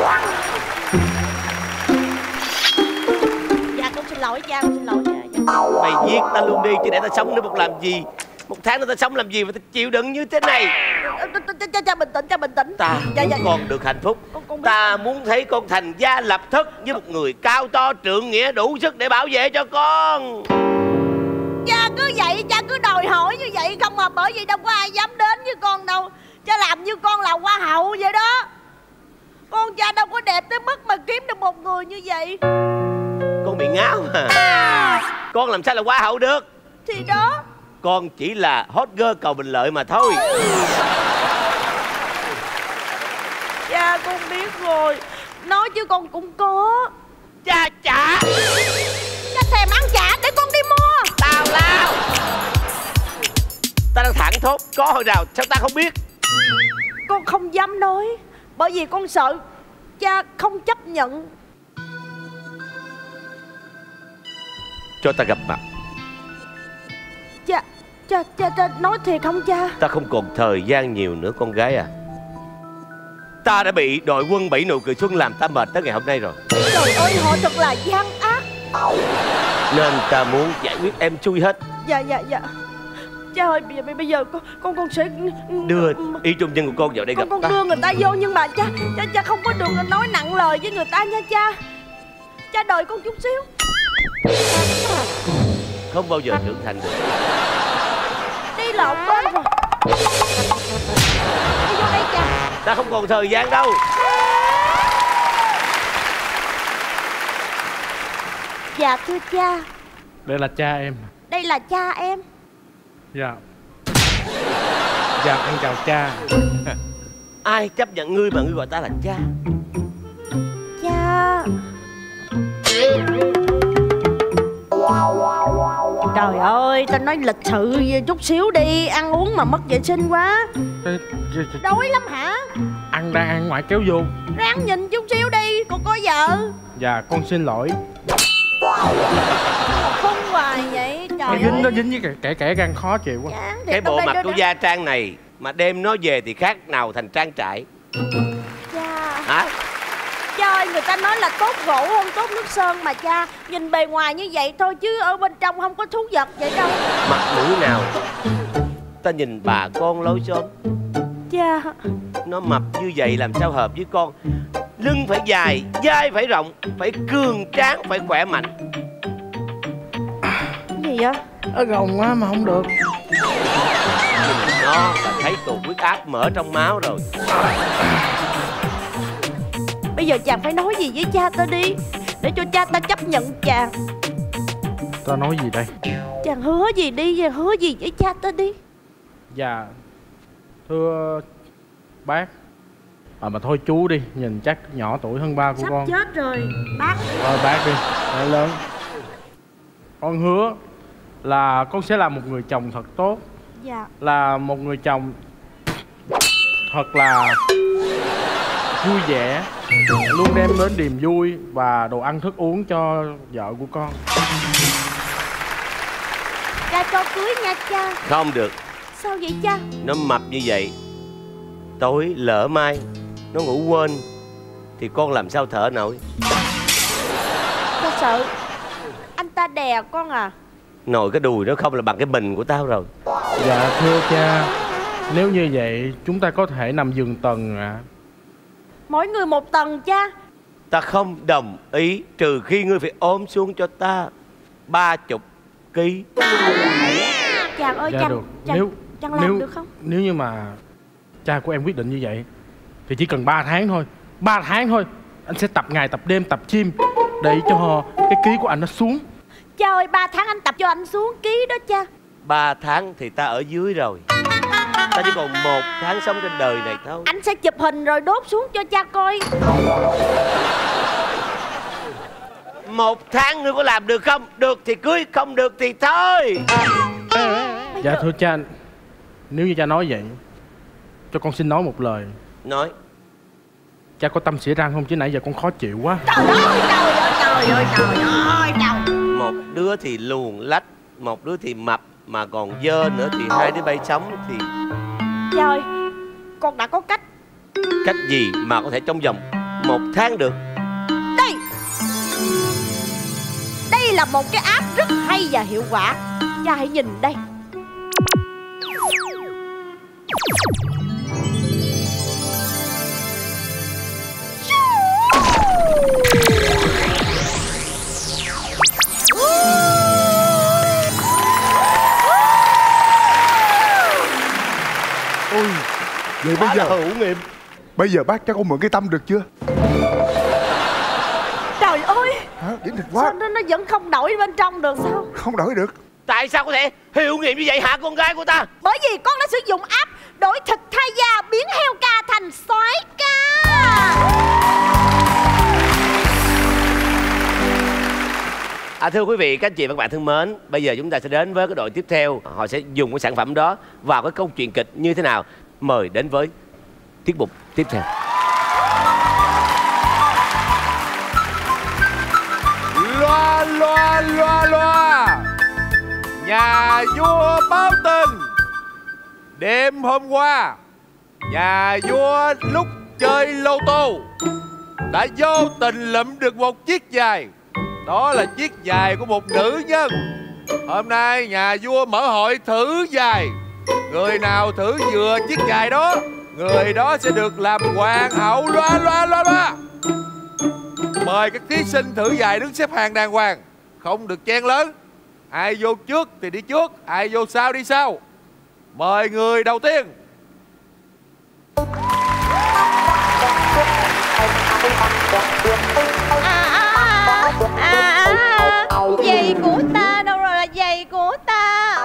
Dạ con xin lỗi cha, con xin lỗi cha.
Mày giết ta luôn đi chứ để ta sống nữa một làm gì. 1 tháng nữa ta sống làm gì mà ta chịu đựng như thế này.
Cha bình tĩnh, cha bình tĩnh.
Ta muốn con được hạnh phúc. Ta muốn thấy con thành gia lập thất với một người cao to trượng nghĩa đủ sức để bảo vệ cho con.
Cha cứ vậy, cha cứ đòi hỏi như vậy không mà, bởi vì đâu có ai dám đến với con đâu. Cha làm như con là hoa hậu vậy đó. Con cha đâu có đẹp tới mức mà kiếm được một người như vậy.
Con bị ngáo mà. Con làm sao là hoa hậu được?
Thì đó.
Con chỉ là hot girl cầu Bình Lợi mà thôi.
Cha con biết rồi. Nói chứ con cũng có.
Cha trả.
Cha thèm ăn chả để con đi mua.
Tào lao. Ta đang thẳng thốt có hồi nào sao ta không biết?
Con không dám nói, bởi vì con sợ cha không chấp nhận.
Cho ta gặp mặt.
Cha nói thiệt không cha?
Ta không còn thời gian nhiều nữa con gái à. Ta đã bị đội quân 7 nụ cười xuân làm ta mệt tới ngày hôm nay rồi.
Trời ơi, họ thật là gian ác.
Nên ta muốn giải quyết em chui hết.
Dạ. Cha ơi, bây giờ con sẽ
đưa ý trung nhân của con vào đây gặp
con
ta.
đưa người ta vô, nhưng mà cha không có được nói nặng lời với người ta nha cha. Cha đợi con chút xíu.
Không bao giờ trưởng thành được.
Đi lộn con rồi. Đi vô đây cha.
Ta không còn thời gian đâu.
Dạ thưa cha.
Đây là cha em.
Đây là cha em.
Dạ. Dạ con chào cha.
Ai chấp nhận ngươi mà ngươi gọi ta là cha?
Cha. Trời ơi, tao nói lịch sự chút xíu đi. Ăn uống mà mất vệ sinh quá. Đói lắm hả?
Ăn đang ăn ngoại kéo vô.
Ráng nhìn chút xíu đi, con có vợ.
Dạ con xin lỗi.
Không hoài vậy trời.
Nó dính với kẻ gan khó chịu quá.
Cái bộ mặt của Gia Trang này mà đem nó về thì khác nào thành trang trại.
Cha.
Hả?
Cha ơi, người ta nói là tốt gỗ không tốt nước sơn mà cha. Nhìn bề ngoài như vậy thôi chứ ở bên trong không có thú vật vậy đâu.
Mặt mũi nào ta nhìn bà con lối xóm.
Cha.
Nó mập như vậy làm sao hợp với con. Lưng phải dài, vai phải rộng, phải cường tráng, phải khỏe mạnh.
Cái gì vậy?
Nó gồng quá mà không được.
Nhìn nó là thấy tụt huyết áp mở trong máu rồi.
Bây giờ chàng phải nói gì với cha ta đi, để cho cha ta chấp nhận chàng.
Ta nói gì đây?
Chàng hứa gì đi, chàng hứa gì với cha ta đi.
Dạ thưa bác. Mà thôi chú đi, nhìn chắc nhỏ tuổi hơn ba của
sắp
con.
Sắp chết rồi bác.
Thôi bác đi, nói lớn. Con hứa là con sẽ là một người chồng thật tốt.
Dạ.
Là một người chồng thật là vui vẻ, luôn đem đến niềm vui và đồ ăn thức uống cho vợ của con.
Cha cho cưới nha cha.
Không được.
Sao vậy cha?
Nó mập như vậy Tối lỡ mai nó ngủ quên thì con làm sao thở nổi.
Tao sợ anh ta đè con à.
Nồi cái đùi nó không là bằng cái bình của tao rồi.
Dạ thưa cha, nếu như vậy chúng ta có thể nằm giường tầng ạ.
Mỗi người một tầng cha.
Ta không đồng ý, trừ khi ngươi phải ôm xuống cho ta 30 kg.
Chàng ơi,
Dạ
chàng,
được.
chàng làm được không?
Nếu như mà cha của em quyết định như vậy thì chỉ cần 3 tháng thôi. 3 tháng thôi, anh sẽ tập ngày tập đêm tập gym để cho cái ký của anh nó xuống.
Cha ơi, 3 tháng anh tập cho anh xuống ký đó cha.
3 tháng thì ta ở dưới rồi. Ta chỉ còn 1 tháng sống trên đời này thôi.
Anh sẽ chụp hình rồi đốt xuống cho cha coi.
1 tháng ngươi có làm được không? Được thì cưới, không được thì thôi.
Dạ thưa cha, nếu như cha nói vậy, cho con xin nói một lời.
Nói.
Cha có tâm xỉa răng không, chứ nãy giờ con khó chịu quá.
Trời ơi, trời ơi, trời ơi, trời ơi, trời.
Một đứa thì luồn lách, một đứa thì mập, mà còn dơ nữa thì hai đứa bay sống thì...
Cha ơi, con đã có cách.
Cách gì mà có thể trong vòng 1 tháng được?
Đây, đây là một cái app rất hay và hiệu quả. Cha hãy nhìn đây.
Ôi, vậy bây giờ
hữu nghiệm.
Bây giờ bác cho con mượn cái tâm được chưa?
Trời ơi,
Hả? Điển hình quá.
sao nó vẫn không đổi bên trong được sao?
Không đổi được.
Tại sao có thể hiệu nghiệm như vậy hả con gái của ta?
Bởi vì con đã sử dụng app đổi thịt thay da, biến heo ca thành soái ca.
Thưa quý vị, các anh chị và các bạn thân mến, bây giờ chúng ta sẽ đến với cái đội tiếp theo. Họ sẽ dùng cái sản phẩm đó vào cái câu chuyện kịch như thế nào. Mời đến với tiết mục tiếp theo.
Loa loa loa loa, nhà vua báo tin. Đêm hôm qua, nhà vua lúc chơi lô tô đã vô tình lụm được một chiếc giày. Đó là chiếc giày của một nữ nhân. Hôm nay nhà vua mở hội thử giày. Người nào thử vừa chiếc giày đó, người đó sẽ được làm hoàng hậu. Loa loa loa loa. Mời các thí sinh thử giày đứng xếp hàng đàng hoàng, không được chen lớn. Ai vô trước thì đi trước, ai vô sau đi sau. Mời người đầu tiên.
Giày của ta đâu rồi, là giày của ta.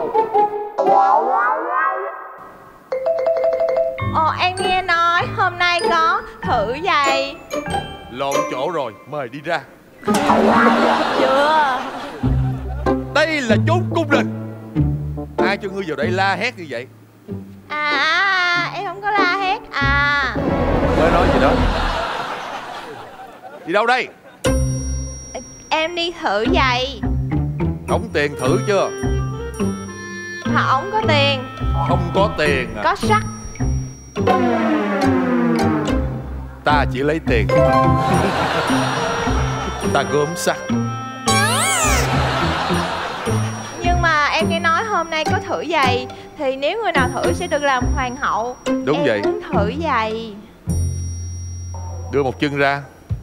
Em nghe nói hôm nay có thử giày.
Lộn chỗ rồi, mời đi ra.
Chưa.
Đây là chốn cung đình. Ai cho ngươi vào đây la hét như vậy?
Em không có la hét à.
Mới nói gì đó. Đi đâu đây?
Em đi thử giày.
Đóng tiền thử chưa?
Không có tiền.
Không có tiền à?
Có sắt.
Ta chỉ lấy tiền. Ta gom sắt.
Nhưng mà em nghe nói hôm nay có thử giày, thì nếu người nào thử sẽ được làm hoàng hậu.
Đúng vậy.
Em muốn thử giày.
Đưa một chân ra.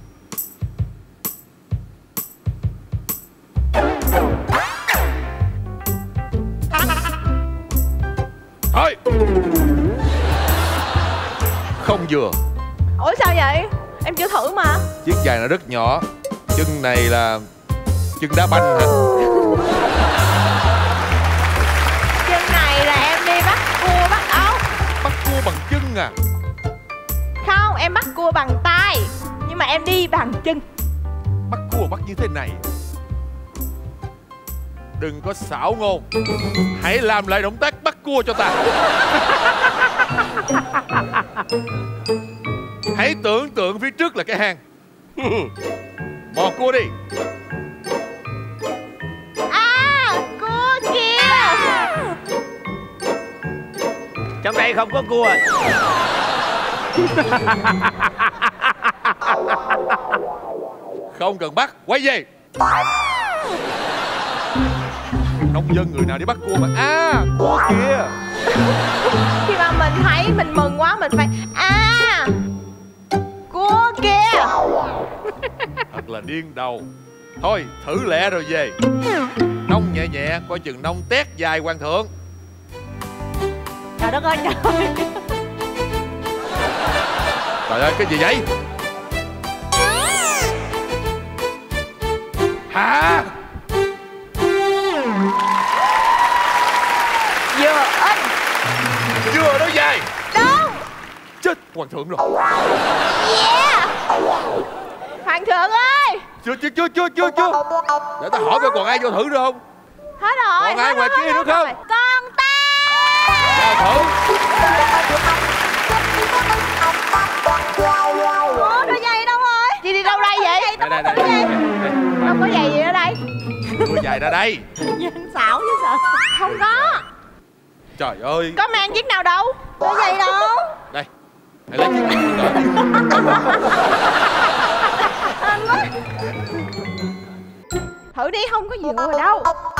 Thôi. Không vừa.
Ủa sao vậy? Em chưa thử mà.
Chiếc giày nó rất nhỏ. Chân này là chân đá banh hả?
Chân này là em đi bắt cua bắt ốc.
Bắt cua bằng chân à?
Không, em bắt cua bằng tay, nhưng mà em đi bằng chân.
Bắt cua bắt như thế này. Đừng có xảo ngôn. Hãy làm lại động tác bắt cua cho ta. Hãy tưởng tượng phía trước là cái hang. Mò cua đi.
Cua kìa.
Trong đây không có cua.
Không cần bắt, quay về. Nông dân người nào đi bắt cua mà cua kìa.
Khi mà mình thấy mình mừng quá mình phải cua kìa.
Thật là điên đầu. Thôi thử lẹ rồi về. Nông nhẹ nhẹ, coi chừng nông tét dài hoàng thượng.
Trời đất ơi trời.
Trời ơi cái gì vậy? Hả?
Dừa ơi.
Dừa nó dài.
Đúng.
Chết hoàng thượng rồi.
Yeah. Hoàng thượng ơi.
Chưa. Để ta hỏi coi còn ai vô thử nữa không?
Hết rồi.
Còn ai ngoài kia nữa không?
Con ta.
Vào thử.
Ủa đôi giày đâu rồi? Chị đi đâu đây vậy?
Đây.
Đâu có giày gì ở đây?
Đưa giày ra đây.
Nhân xảo chứ sợ.
Không có.
Trời ơi.
Có mang chiếc nào đâu?
Đôi giày đâu?
Đây. Hãy lấy chiếc này đó.
Thử đi, không có dừa đâu.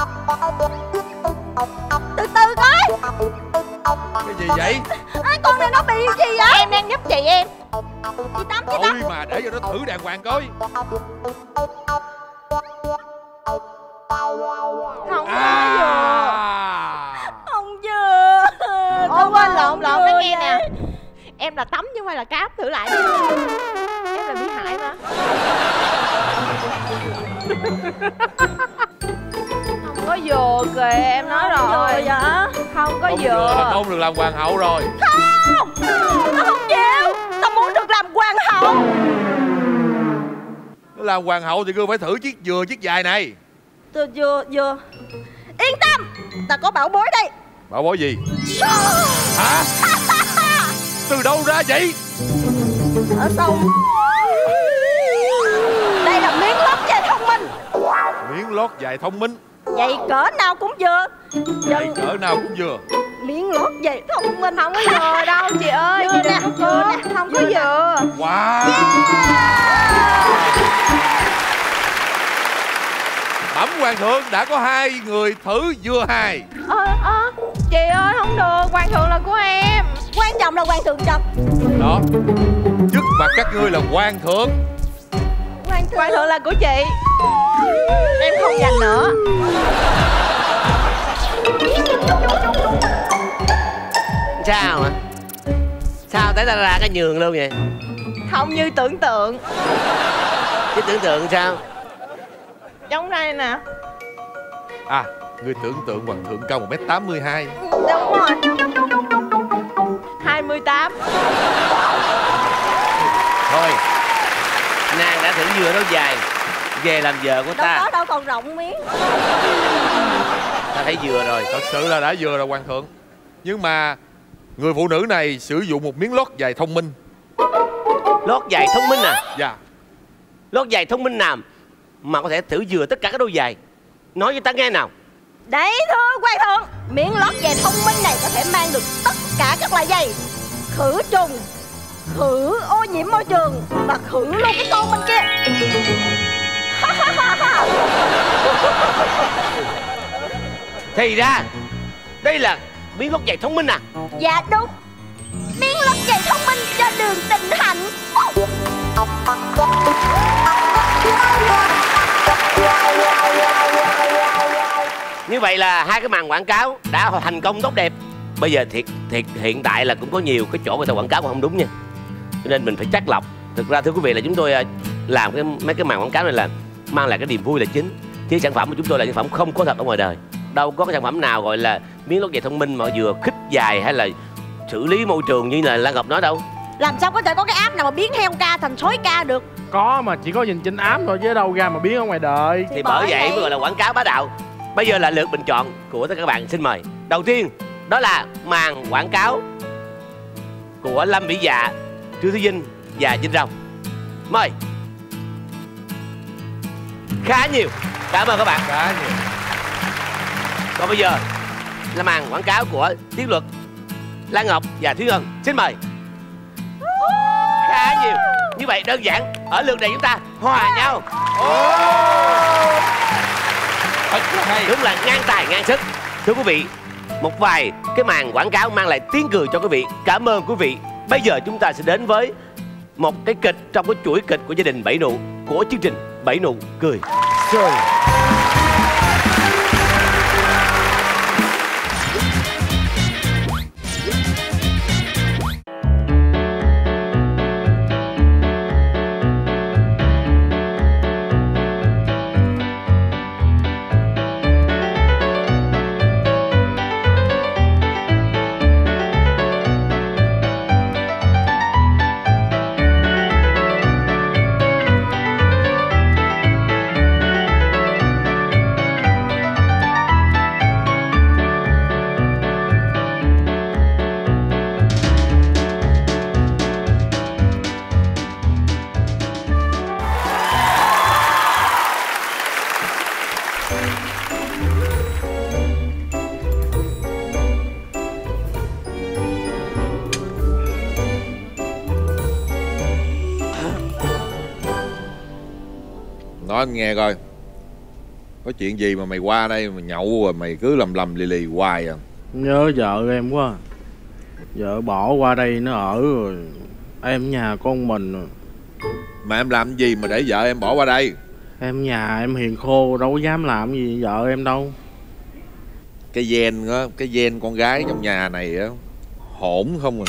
Từ từ coi.
Cái gì vậy?
Con này nó bị gì vậy?
Em đang giúp chị em.
Chị Tâm.
Thôi mà để cho nó thử đàng hoàng coi.
Không có dừa.
Không dừa.
Ô quên lộn nói nghe nè. Em là Tấm chứ không phải là Cáp, thử lại đi. Em là bị hại mà. Không có dừa kìa, em nói rồi.
Dừa vậy?
Không có
Không
dừa.
dừa là không được làm hoàng hậu rồi.
Không. Nó không chịu. Tao muốn được làm hoàng hậu.
Nó làm hoàng hậu thì cứ phải thử chiếc dừa chiếc dài này.
Dừa. Yên tâm. Ta có bảo bối đây.
Bảo bối gì? Hả? Từ đâu ra vậy?
Ở sông. Đây là miếng lót giày thông minh.
Miếng lót giày thông minh.
Vậy cỡ nào cũng vừa.
Giày cỡ nào cũng vừa.
Miếng lót giày thông minh.
Không có dừa đâu chị ơi.
Dừa
Chị
nè,
đừng có
dừa
cố.
nè.
Không có
Dừa nè.
dừa.
Wow. Bẩm hoàng thượng đã có 2 người thử dừa hài.
Chị ơi không được, hoàng thượng là của em.
Quan trọng là hoàng thượng chật.
Đó. Trước mặt các ngươi là hoàng thượng.
Hoàng thượng là của chị. Em không giành nữa.
Sao hả? Sao tới ta ra cái nhường luôn vậy?
Không như tưởng tượng.
Chứ tưởng tượng sao?
Giống đây nè.
À, ngươi tưởng tượng hoàng thượng cao 1m82.
Đúng rồi. 28.
Thôi, nàng đã thử dừa đâu dài, về làm vợ của ta.
Đâu có đâu, còn rộng miếng.
Ta thấy dừa rồi.
Thật sự là đã vừa rồi hoàng thượng. Nhưng mà người phụ nữ này sử dụng một miếng lót giày thông minh.
Lót giày thông minh à?
Dạ.
Lót giày thông minh nào mà có thể thử dừa tất cả các đôi giày? Nói với ta nghe nào.
Đấy thưa hoàng thượng, miếng lót giày thông minh này có thể mang được tất cả các loại giày. Khử trùng, khử ô nhiễm môi trường và khử luôn cái con bên kia.
Thì ra đây là miếng lót giày thông minh à?
Dạ đúng. Miếng lót giày thông minh cho đường tình hạnh.
Như vậy là 2 cái màn quảng cáo đã thành công tốt đẹp. Bây giờ thiệt hiện tại là cũng có nhiều cái chỗ người ta quảng cáo mà không đúng nha. Cho nên mình phải chắt lọc. Thực ra thưa quý vị là chúng tôi làm mấy cái màn quảng cáo này là mang lại cái niềm vui là chính. Chứ sản phẩm của chúng tôi là sản phẩm không có thật ở ngoài đời. Đâu có cái sản phẩm nào gọi là miếng lót giày thông minh mà vừa khích dài hay là xử lý môi trường như là Lan Ngọc nói đâu.
Làm sao có thể có cái app nào mà biến heo ca thành sói ca được?
Có mà chỉ có nhìn trên app thôi chứ đâu ra mà biến ở ngoài đời.
Thì bởi vậy mới gọi là quảng cáo bá đạo. Bây giờ là lượt bình chọn của tất cả các bạn, xin mời. Đầu tiên đó là màn quảng cáo của Lâm Vĩ Dạ, Trương Thúy Vinh và Vinh Rồng. Mời. Khá nhiều. Cảm ơn các bạn.
Khá nhiều.
Còn bây giờ là màn quảng cáo của Tiến Luật, Lan Ngọc và Thúy Ngân. Xin mời. quá nhiều. Như vậy đơn giản, ở lượt này chúng ta hòa nhau. Đúng là ngang tài ngang sức. Thưa quý vị, một vài cái màn quảng cáo mang lại tiếng cười cho quý vị. Cảm ơn quý vị. Bây giờ chúng ta sẽ đến với một cái kịch trong cái chuỗi kịch của gia đình Bảy Nụ, của chương trình Bảy Nụ Cười Show.
Nói anh nghe coi, có chuyện gì mà mày qua đây mà nhậu rồi mày cứ lầm lì lì hoài à?
Nhớ vợ em quá. Vợ bỏ qua đây nó ở rồi. Em nhà con mình rồi.
Mà em làm gì mà để vợ em bỏ qua đây?
Em nhà em hiền khô, đâu có dám làm gì vợ em đâu.
Cái gen á, cái gen con gái trong nhà này á hỗn không à.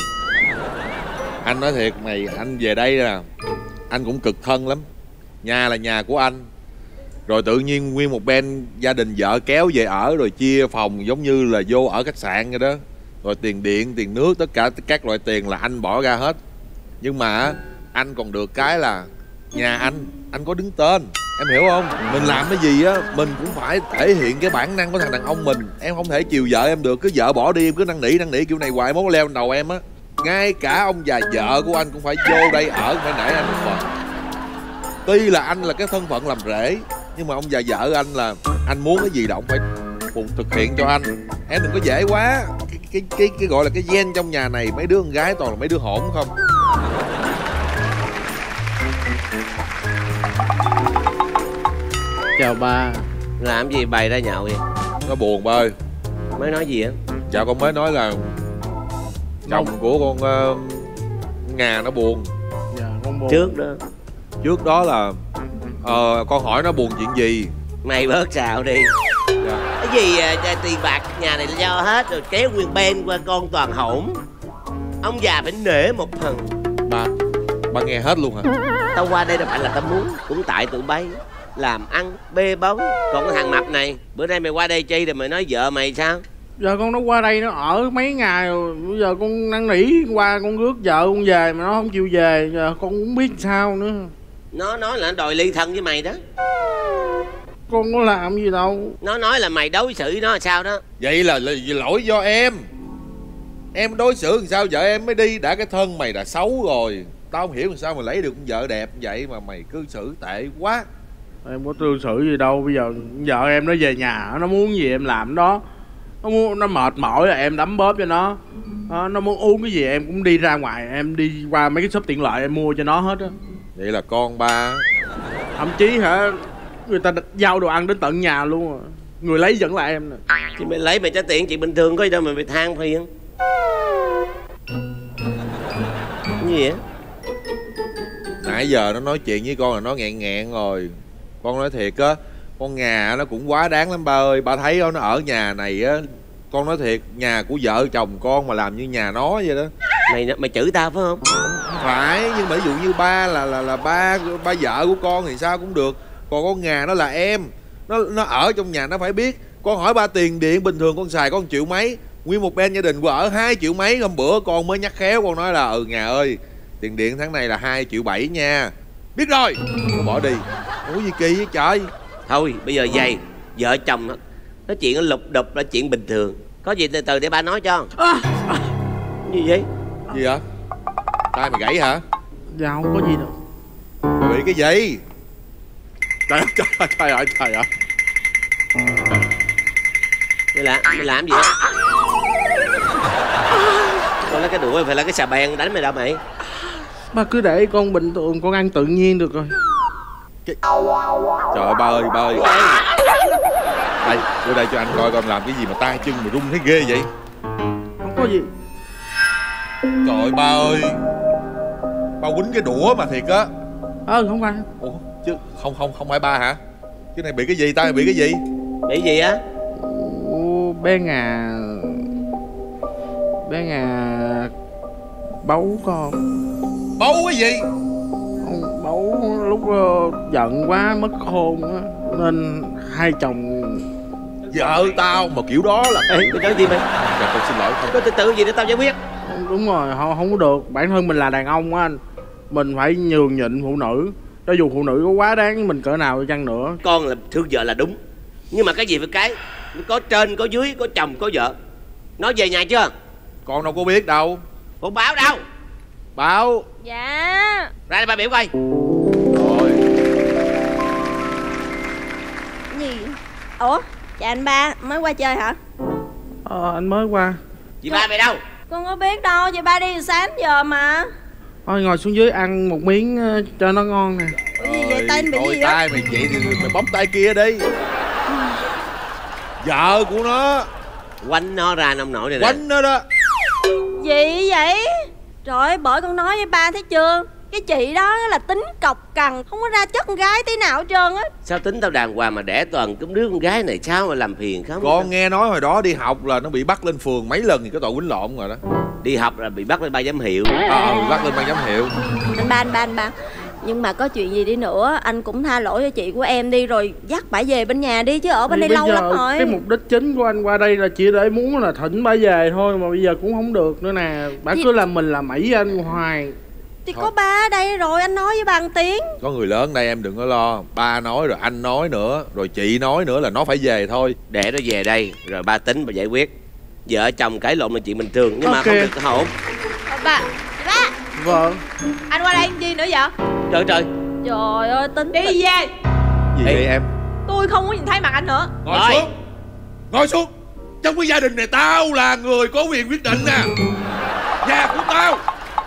Anh nói thiệt mày, anh về đây là anh cũng cực thân lắm. Nhà là nhà của anh, rồi tự nhiên nguyên một bên gia đình vợ kéo về ở, rồi chia phòng giống như là vô ở khách sạn vậy đó. Rồi tiền điện, tiền nước, tất cả các loại tiền là anh bỏ ra hết. Nhưng mà anh còn được cái là nhà anh có đứng tên. Em hiểu không? Mình làm cái gì á mình cũng phải thể hiện cái bản năng của thằng đàn ông mình. Em không thể chiều vợ em được. Cứ vợ bỏ đi em cứ năn nỉ kiểu này hoài, mốt leo lên đầu em á. Ngay cả ông già vợ của anh cũng phải vô đây ở, phải nể anh một phần. Tuy là anh là cái thân phận làm rể, nhưng mà ông già vợ anh là anh muốn cái gì đâu phải thực hiện cho anh. Em đừng có dễ quá. Cái gọi là cái gen trong nhà này, mấy đứa con gái toàn là mấy đứa hỗn không.
Chào ba.
Làm gì bày ra nhậu vậy?
Nó buồn ba ơi.
Mới nói gì á?
Dạ con mới nói là chồng của con Ngà nó buồn.
Dạ con buồn.
Trước đó là con hỏi nó buồn chuyện gì.
Mày bớt xạo đi. Dạ. Cái gì tiền bạc nhà này lo hết rồi, kéo nguyên bên qua con toàn hỗn. Ông già phải nể một phần.
Ba nghe hết luôn hả?
Tao qua đây đâu phải là tao muốn, cũng tại tụi bay làm ăn bê bối. Còn cái thằng mập này, bữa nay mày qua đây chi rồi mày nói vợ mày sao?
Giờ con nó qua đây nó ở mấy ngày rồi, bây giờ con năn nỉ qua con rước vợ con về mà nó không chịu về, giờ con cũng biết sao nữa.
Nó nói là nó đòi ly thân với mày đó.
Con có làm gì đâu.
Nó nói là mày đối xử nó sao đó.
Vậy là lỗi do em. Em đối xử làm sao vợ em mới đi. Đã cái thân mày đã xấu rồi, tao không hiểu làm sao mà lấy được con vợ đẹp vậy mà mày cư xử tệ quá.
Em có cư xử gì đâu. Bây giờ vợ em nó về nhà, nó muốn gì em làm đó. Nó mệt mỏi là em đấm bóp cho nó. Nó muốn uống cái gì em cũng đi ra ngoài, em đi qua mấy cái shop tiện lợi em mua cho nó hết á.
Vậy là con ba.
Thậm chí hả, người ta giao đồ ăn đến tận nhà luôn à. Người lấy vẫn là em nè.
Thì mày lấy mày trả tiền chuyện bình thường, có gì đâu mày phải than phiền. Cái gì vậy?
Nãy giờ nó nói chuyện với con là nó nghẹn rồi. Con nói thiệt á, con Ngà nó cũng quá đáng lắm ba ơi. Ba thấy nó ở nhà này á, con nói thiệt, nhà của vợ chồng con mà làm như nhà nó vậy đó.
Mày chửi tao phải không?
Không phải, nhưng mà ví dụ như ba là ba vợ của con thì sao cũng được. Còn con Ngà nó là em. Nó ở trong nhà nó phải biết. Con hỏi ba tiền điện bình thường con xài có 1 triệu mấy. Nguyên một bên gia đình qua ở 2 triệu mấy. Hôm bữa con mới nhắc khéo, con nói là Ngà ơi, tiền điện tháng này là 2,7 triệu nha. Biết rồi. Nó bỏ đi. Không có gì kỳ với trời.
Thôi bây giờ vậy, vợ chồng nói chuyện nó lục đục là chuyện bình thường. Có gì từ từ để ba nói cho. Gì vậy?
Gì hả? Tai mày gãy hả?
Dạ không có gì đâu.
Mày bị cái gì? Trời ơi.
Mày làm gì vậy? Con lấy cái đuổi phải là cái xà beng đánh mày đâu mày?
Ba cứ để con bình thường, con ăn tự nhiên được rồi.
Trời ơi ba ơi, ba ơi. Đây, đưa đây cho anh coi con làm cái gì mà tay chân mà run thấy ghê vậy.
Không có gì.
Trời ơi ba ơi, ba quýnh cái đũa mà thiệt á.
Không phải.
Ủa chứ không phải ba hả? Cái này bị cái gì, tay bị cái gì?
Bị gì á?
Bé Ngà bấu con.
Bấu cái gì?
Bấu lúc giận quá mất khôn á, nên hai chồng.
Vợ tao mà kiểu đó là...
Ê, mày nói gì mày?
Dạ con xin lỗi.
Có tự tự gì để tao giải quyết?
Đúng rồi, không có được. Bản thân mình là đàn ông á anh, mình phải nhường nhịn phụ nữ. Cho dù phụ nữ có quá đáng với mình cỡ nào đi chăng nữa.
Con là thương vợ là đúng, nhưng mà cái gì phải cái có trên có dưới, có chồng có vợ. Nói về nhà chưa?
Con đâu có biết đâu.
Con báo đâu?
Báo.
Dạ.
Ra đây ba biểu coi.
Rồi.
Gì? Ủa? Dạ anh ba mới qua chơi hả?
Anh mới qua.
Chị ba mày đâu?
Con có biết đâu, chị ba đi từ sáng giờ mà.
Thôi ngồi xuống dưới ăn một miếng cho nó ngon nè.
Ủa gì vậy, tay anh bị gì
tay mày vậy thì mày bấm tay kia đi. Vợ của nó.
Quánh nó ra nông nổi này nè.
Quánh nó đó.
Gì vậy? Trời ơi, bởi con nói với ba thấy chưa? Cái chị đó là tính cọc cằn, không có ra chất con gái tí nào hết trơn á.
Sao tính tao đàng hoàng mà đẻ toàn cái đứa con gái này sao mà làm phiền không?
Con nghe nói hồi đó đi học là nó bị bắt lên phường mấy lần thì có tội quýnh lộn rồi đó.
Đi học là bị bắt lên ban giám hiệu.
Bắt lên ban giám hiệu.
Anh ba. Nhưng mà có chuyện gì đi nữa anh cũng tha lỗi cho chị của em đi, rồi dắt bả về bên nhà đi, chứ ở bên đây lâu lắm rồi.
Cái mục đích chính của anh qua đây là chỉ để muốn là thỉnh bả về thôi, mà bây giờ cũng không được nữa nè. Bả cứ làm mình làm mẩy với anh hoài.
Thì thôi. Có ba ở đây rồi, anh nói với ba một tiếng.
Có người lớn đây em đừng có lo. Ba nói rồi anh nói nữa, rồi chị nói nữa là nó phải về thôi.
Để nó về đây rồi ba tính và giải quyết. Vợ chồng cãi lộn là chuyện bình thường, nhưng mà không được hỗn.
Ba.
Vâng.
Anh qua đây làm gì nữa vậy?
Trời
Trời ơi, tính
đi về.
Gì vậy em?
Tôi không muốn nhìn thấy mặt anh nữa.
Ngồi xuống. Trong cái gia đình này tao là người có quyền quyết định nè. Nhà của tao.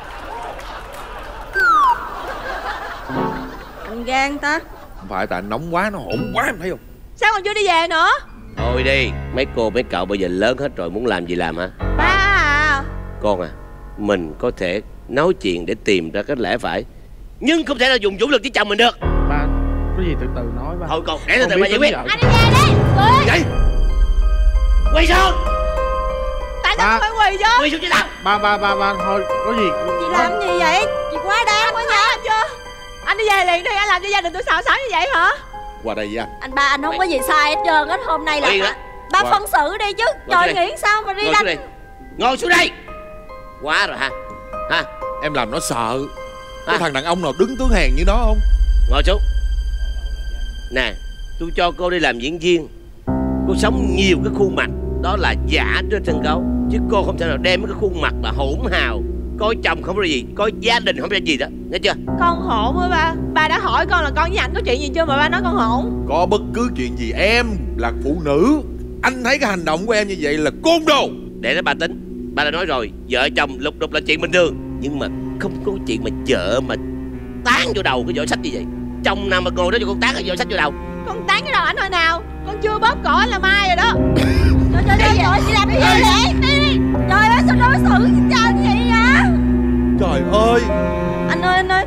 Anh gan ta.
Không phải tại anh nóng quá, nó hỗn quá em thấy không?
Sao còn chưa đi về nữa?
Thôi đi, mấy cô mấy cậu bây giờ lớn hết rồi, muốn làm gì làm hả?
Ba à.
Con à, mình có thể nói chuyện để tìm ra cái lẽ phải, nhưng không thể là dùng vũ lực với chồng mình được.
Ba, có gì từ từ nói ba.
Thôi con, để từ từ ba giải quyết.
Anh đi về đi.
Vậy
quỳ xuống.
Tại sao phải quỳ chứ?
Quỳ xuống chứ nào.
Ba thôi, có gì.
Chị làm gì vậy? Chị quá đáng quá nha.
Anh chưa? Anh đi về liền đi, anh làm cho gia đình tôi xào xáo như vậy hả?
qua đây với anh.
Anh ba, anh không có gì sai hết trơn á. Hôm nay là ba phân xử đi chứ. Trời nghĩ sao mà đi đánh.
Ngồi xuống đây. Quá rồi ha.
Em làm nó sợ. Có thằng đàn ông nào đứng tướng hèn như nó không?
Ngồi xuống. Nè, tôi cho cô đi làm diễn viên, cô sống nhiều cái khuôn mặt đó là giả trên sân khấu, chứ cô không thể nào đem cái khuôn mặt là hỗn hào, coi chồng không ra gì, coi gia đình không ra gì đó, nghe chưa?
Con hỗn hả ba? Ba đã hỏi con là con với anh có chuyện gì chưa mà ba nói con hỗn?
Có bất cứ chuyện gì, em là phụ nữ, anh thấy cái hành động của em như vậy là côn đồ.
Để đó ba tính. Ba đã nói rồi, vợ chồng lục đục là chuyện bình thường, nhưng mà không có chuyện mà vợ mà tán vô đầu cái vỏ sách như vậy. Chồng nào mà ngồi đó cho con tán cái vỏ sách vô đầu.
Con tán cái đầu ảnh hồi nào? Con chưa bóp cổ anh là mai rồi đó.
Trời chị làm cái gì vậy? Đi. Trời ơi, sao đối xử với cha như vậy vậy?
Trời ơi.
Anh ơi.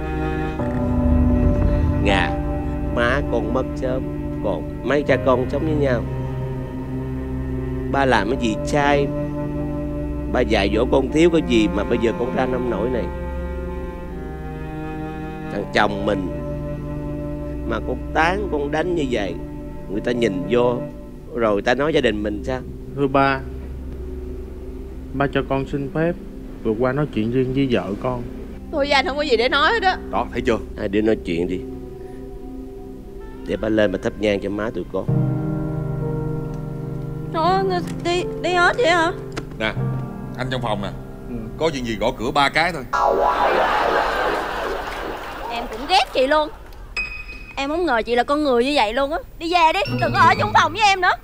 Ngà, má con mất sớm, còn mấy cha con sống với nhau. Ba làm cái gì sai, ba dạy dỗ con thiếu cái gì mà bây giờ con ra nông nổi này. Thằng chồng mình mà con tán con đánh như vậy, người ta nhìn vô rồi người ta nói gia đình mình sao?
Thưa ba cho con xin phép vượt qua nói chuyện riêng với vợ con.
Thôi với anh không có gì để nói hết đó.
Đó, thấy chưa?
Hai đứa nói chuyện đi, để ba lên mà thắp nhang cho má tụi con.
Trời ơi, đi hết vậy hả?
Nè, anh trong phòng nè. Có chuyện gì gõ cửa 3 cái thôi.
Em cũng ghét chị luôn. Em không ngờ chị là con người như vậy luôn á. Đi về đi, đừng có ở chung phòng với em nữa.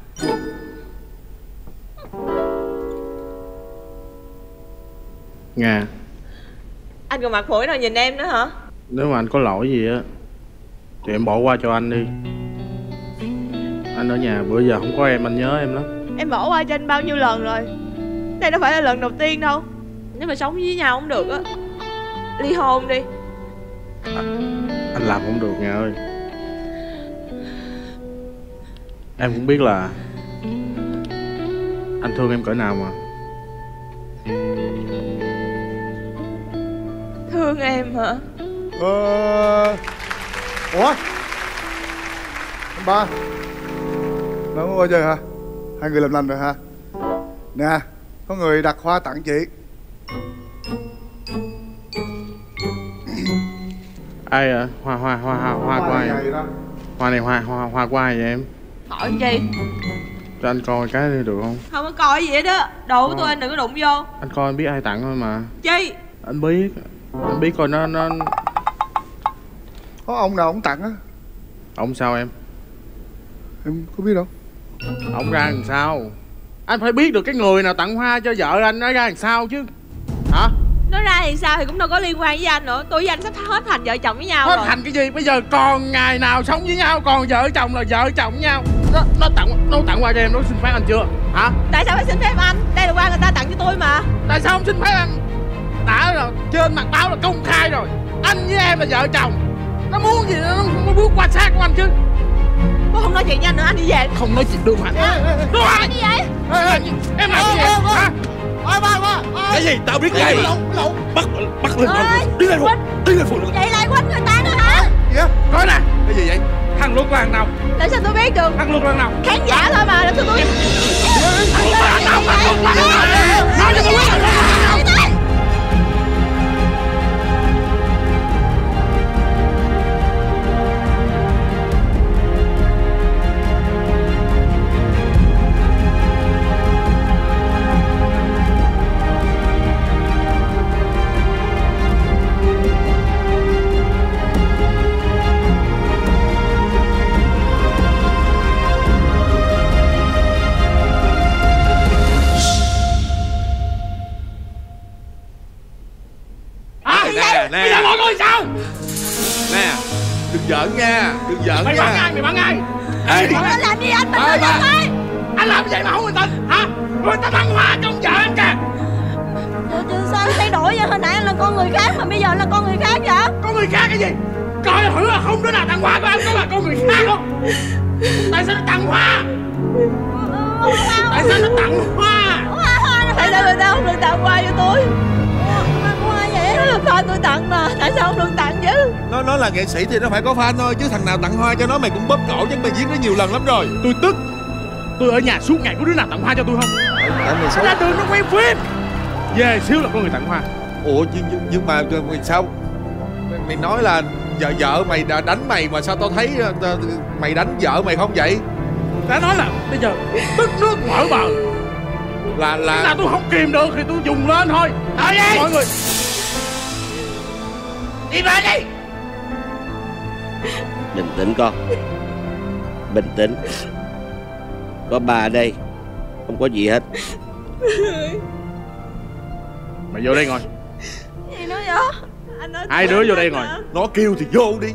Ngà,
Anh còn mặt mũi nào nhìn em nữa hả?
Nếu mà anh có lỗi gì á thì em bỏ qua cho anh đi. Anh ở nhà bữa giờ không có em, anh nhớ em lắm.
Em bỏ qua cho anh bao nhiêu lần rồi. Đây đâu phải là lần đầu tiên đâu. Nếu mà sống với nhau không được á, ly hôn đi.
Anh làm không được Nga ơi. Em cũng biết là anh thương em cỡ nào mà.
Thương em hả?
Ủa anh ba nói không bao giờ hả? Hai người làm lành rồi hả? Nè, có người đặt hoa tặng chị.
Ai ạ? Hoa của ai? Hoa này hoa của ai vậy em?
Hỏi chi?
Cho anh coi cái đi được không?
Không có coi gì hết đó. Đồ của tôi anh đừng có đụng vô.
Anh coi anh biết ai tặng thôi mà.
Chi?
Anh biết coi nó
Có ông nào ông tặng á?
Ông sao em?
Em có biết đâu.
Ông ra làm sao? Anh phải biết được cái người nào tặng hoa cho vợ anh nó ra làm sao chứ. Hả?
Nó ra thì sao thì cũng đâu có liên quan với anh nữa. Tôi với anh sắp hết thành vợ chồng với nhau
hết
rồi.
thành cái gì? Bây giờ còn ngày nào sống với nhau, còn vợ chồng là vợ chồng với nhau. Nó tặng hoa cho em, nó xin phép anh chưa? Hả?
Tại sao phải xin phép anh? Đây là hoa người ta tặng cho tôi mà.
Tại sao không xin phép anh? Đã rồi, trên mặt báo là công khai rồi. Anh với em là vợ chồng. Nó muốn gì nó muốn quan sát của anh chứ.
Tôi không nói chuyện với anh nữa, anh đi về.
Không nói chuyện được hả? Đưa hoa
Anh đi vậy?
Em làm gì hả?
Cái gì? Tao biết cái gì? Bắt lên đi lên phụ nữ.
Vậy lại quýnh người ta nữa hả?
Coi nè.
Cái gì vậy?
Thằng Luật là thằng nào?
Tại sao tôi biết được?
Thằng Luật là thằng nào?
Khán giả thôi mà, làm sao tôi...
Nói cho tôi biết thằng Luật là thằng nào?
Nè.
Bây giờ mọi người sao?
Nè, đừng giỡn nha, đừng giỡn
Mày
nha.
bắn ai? Mày bắn ai?
Anh làm gì anh? Mình nói thôi.
Anh làm vậy mà không người tin hả? Người ta tặng hoa trong vợ anh kìa.
Sao anh thay đổi vậy? Hồi nãy anh là con người khác mà bây giờ là con người khác vậy?
Con người khác cái gì? Coi thử là không đứa nào tặng hoa của anh có là con người khác không? Tại sao nó tặng hoa? Tại sao nó tặng hoa?
Tại sao người ta không được tặng hoa cho tôi? Nó là fan tôi tặng mà, tại sao không được tặng chứ?
Nó là nghệ sĩ thì nó phải có fan thôi. Chứ thằng nào tặng hoa cho nó mày cũng bóp cổ. Chứ mày giết nó nhiều lần lắm rồi.
Tôi tức. Tôi ở nhà suốt ngày có đứa nào tặng hoa cho tôi không? Ra đường nó quay phim về xíu là có người tặng hoa.
Ủa nhưng mà sao mày nói là vợ mày đã đánh mày mà sao tao thấy mày đánh vợ mày không vậy?
Đã nói là bây giờ tức nước mở bờ.
Là
tôi không kìm được thì tôi dùng lên thôi. Thôi đi mọi người. Đi về đi.
Bình tĩnh con. Bình tĩnh. Có bà ở đây, không có gì hết.
Mày vô đây ngồi.
Gì nữa vậy? Anh nói
Hai đứa vô đây ngồi.
Nó kêu thì vô đi.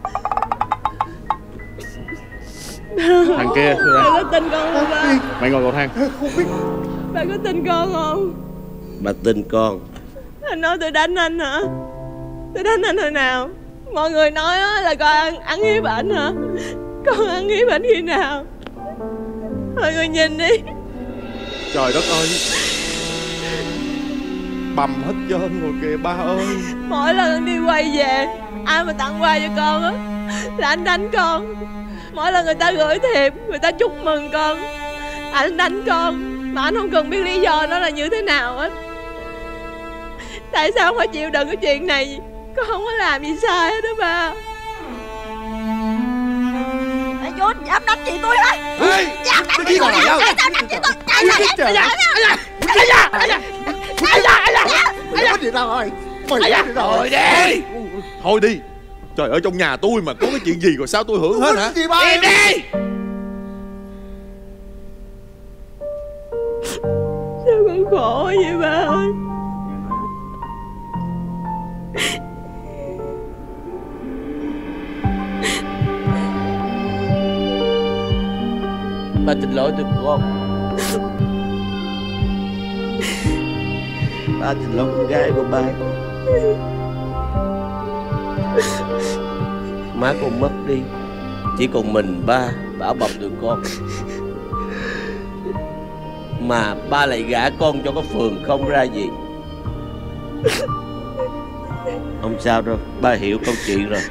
Thằng kia vô đây.
Bà có tin con không ba?
Mày ngồi cầu thang.
Bà có tin con không?
Bà tin con.
Anh nói tôi đánh anh hả? Tôi đánh anh hồi nào? Mọi người nói là con ăn hiếp ảnh hả? Con ăn hiếp ảnh khi nào? Mọi người nhìn đi.
Trời đất ơi, bầm hết trơn rồi kìa ba ơi.
Mỗi lần anh đi quay về, ai mà tặng quà cho con á là anh đánh con. Mỗi lần người ta gửi thiệp, người ta chúc mừng con, anh đánh con. Mà anh không cần biết lý do nó là như thế nào hết. Tại sao không phải chịu đựng cái chuyện này? Con không có làm gì sai hết đó ba.
Anh vô dám đánh chị tôi hả? Dám đánh chị tôi hả? Tại sao đánh chị tôi?
Thôi đi. Trời ơi, trong nhà tôi mà có cái chuyện gì rồi sao tôi hưởng hết hả?
Im đi.
Sao con khổ vậy ba ơi?
Ba xin lỗi tụi con. Ba xin lỗi con gái của ba. Má con mất đi, chỉ còn mình ba bảo bọc tụi con. Mà ba lại gả con cho có Phường không ra gì. Không sao đâu, ba hiểu câu chuyện rồi.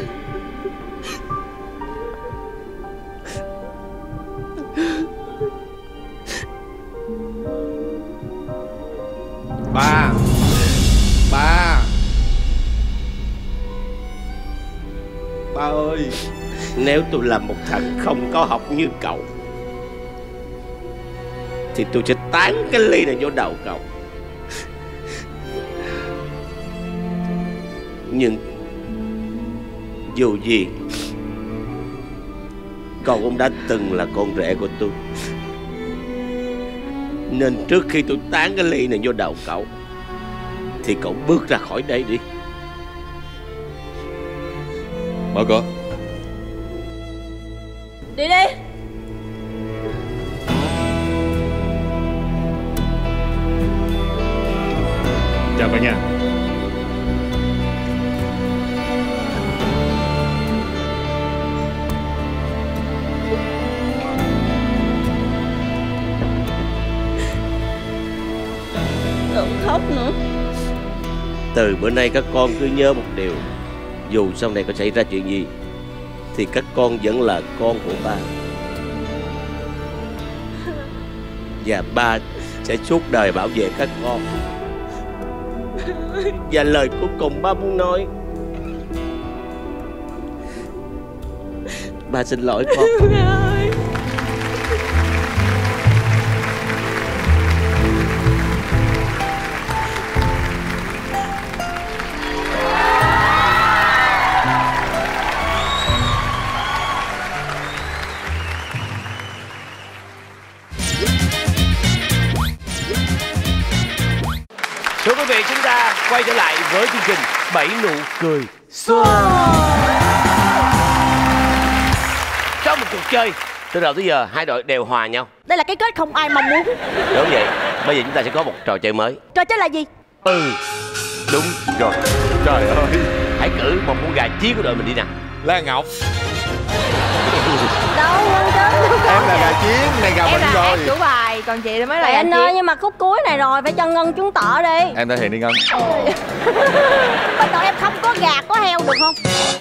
Ba ơi,
nếu tôi là một thằng không có học như cậu thì tôi sẽ tán cái ly này vô đầu cậu. Nhưng dù gì cậu cũng đã từng là con rể của tôi, nên trước khi tôi tán cái ly này vô đầu cậu thì cậu bước ra khỏi đây đi.
Mở cửa.
Đi đi.
Chào cả nhà.
Đừng khóc nữa.
Từ bữa nay các con cứ nhớ một điều, dù sau này có xảy ra chuyện gì thì các con vẫn là con của ba. Và ba sẽ suốt đời bảo vệ các con. Và lời cuối cùng ba muốn nói, ba xin lỗi con. Thưa quý vị, chúng ta quay trở lại với chương trình 7 nụ cười xuân. Trong một cuộc chơi từ đầu tới giờ hai đội đều hòa nhau.
Đây là cái kết không ai mong muốn.
Đúng vậy. Bây giờ chúng ta sẽ có một trò chơi mới.
Trò chơi là gì?
Đúng rồi.
Trời ơi,
hãy cử một con gà chiến của đội mình đi nào.
Lan Ngọc.
Đâu
em là gà chiến, này gà bệnh rồi.
Em chủ bài, còn chị mới là
anh ơi, nhưng mà khúc cuối này rồi phải cho Ngân chứng tỏ đi.
Em thể hiện đi Ngân.
Bên đội em không có gà có heo được không?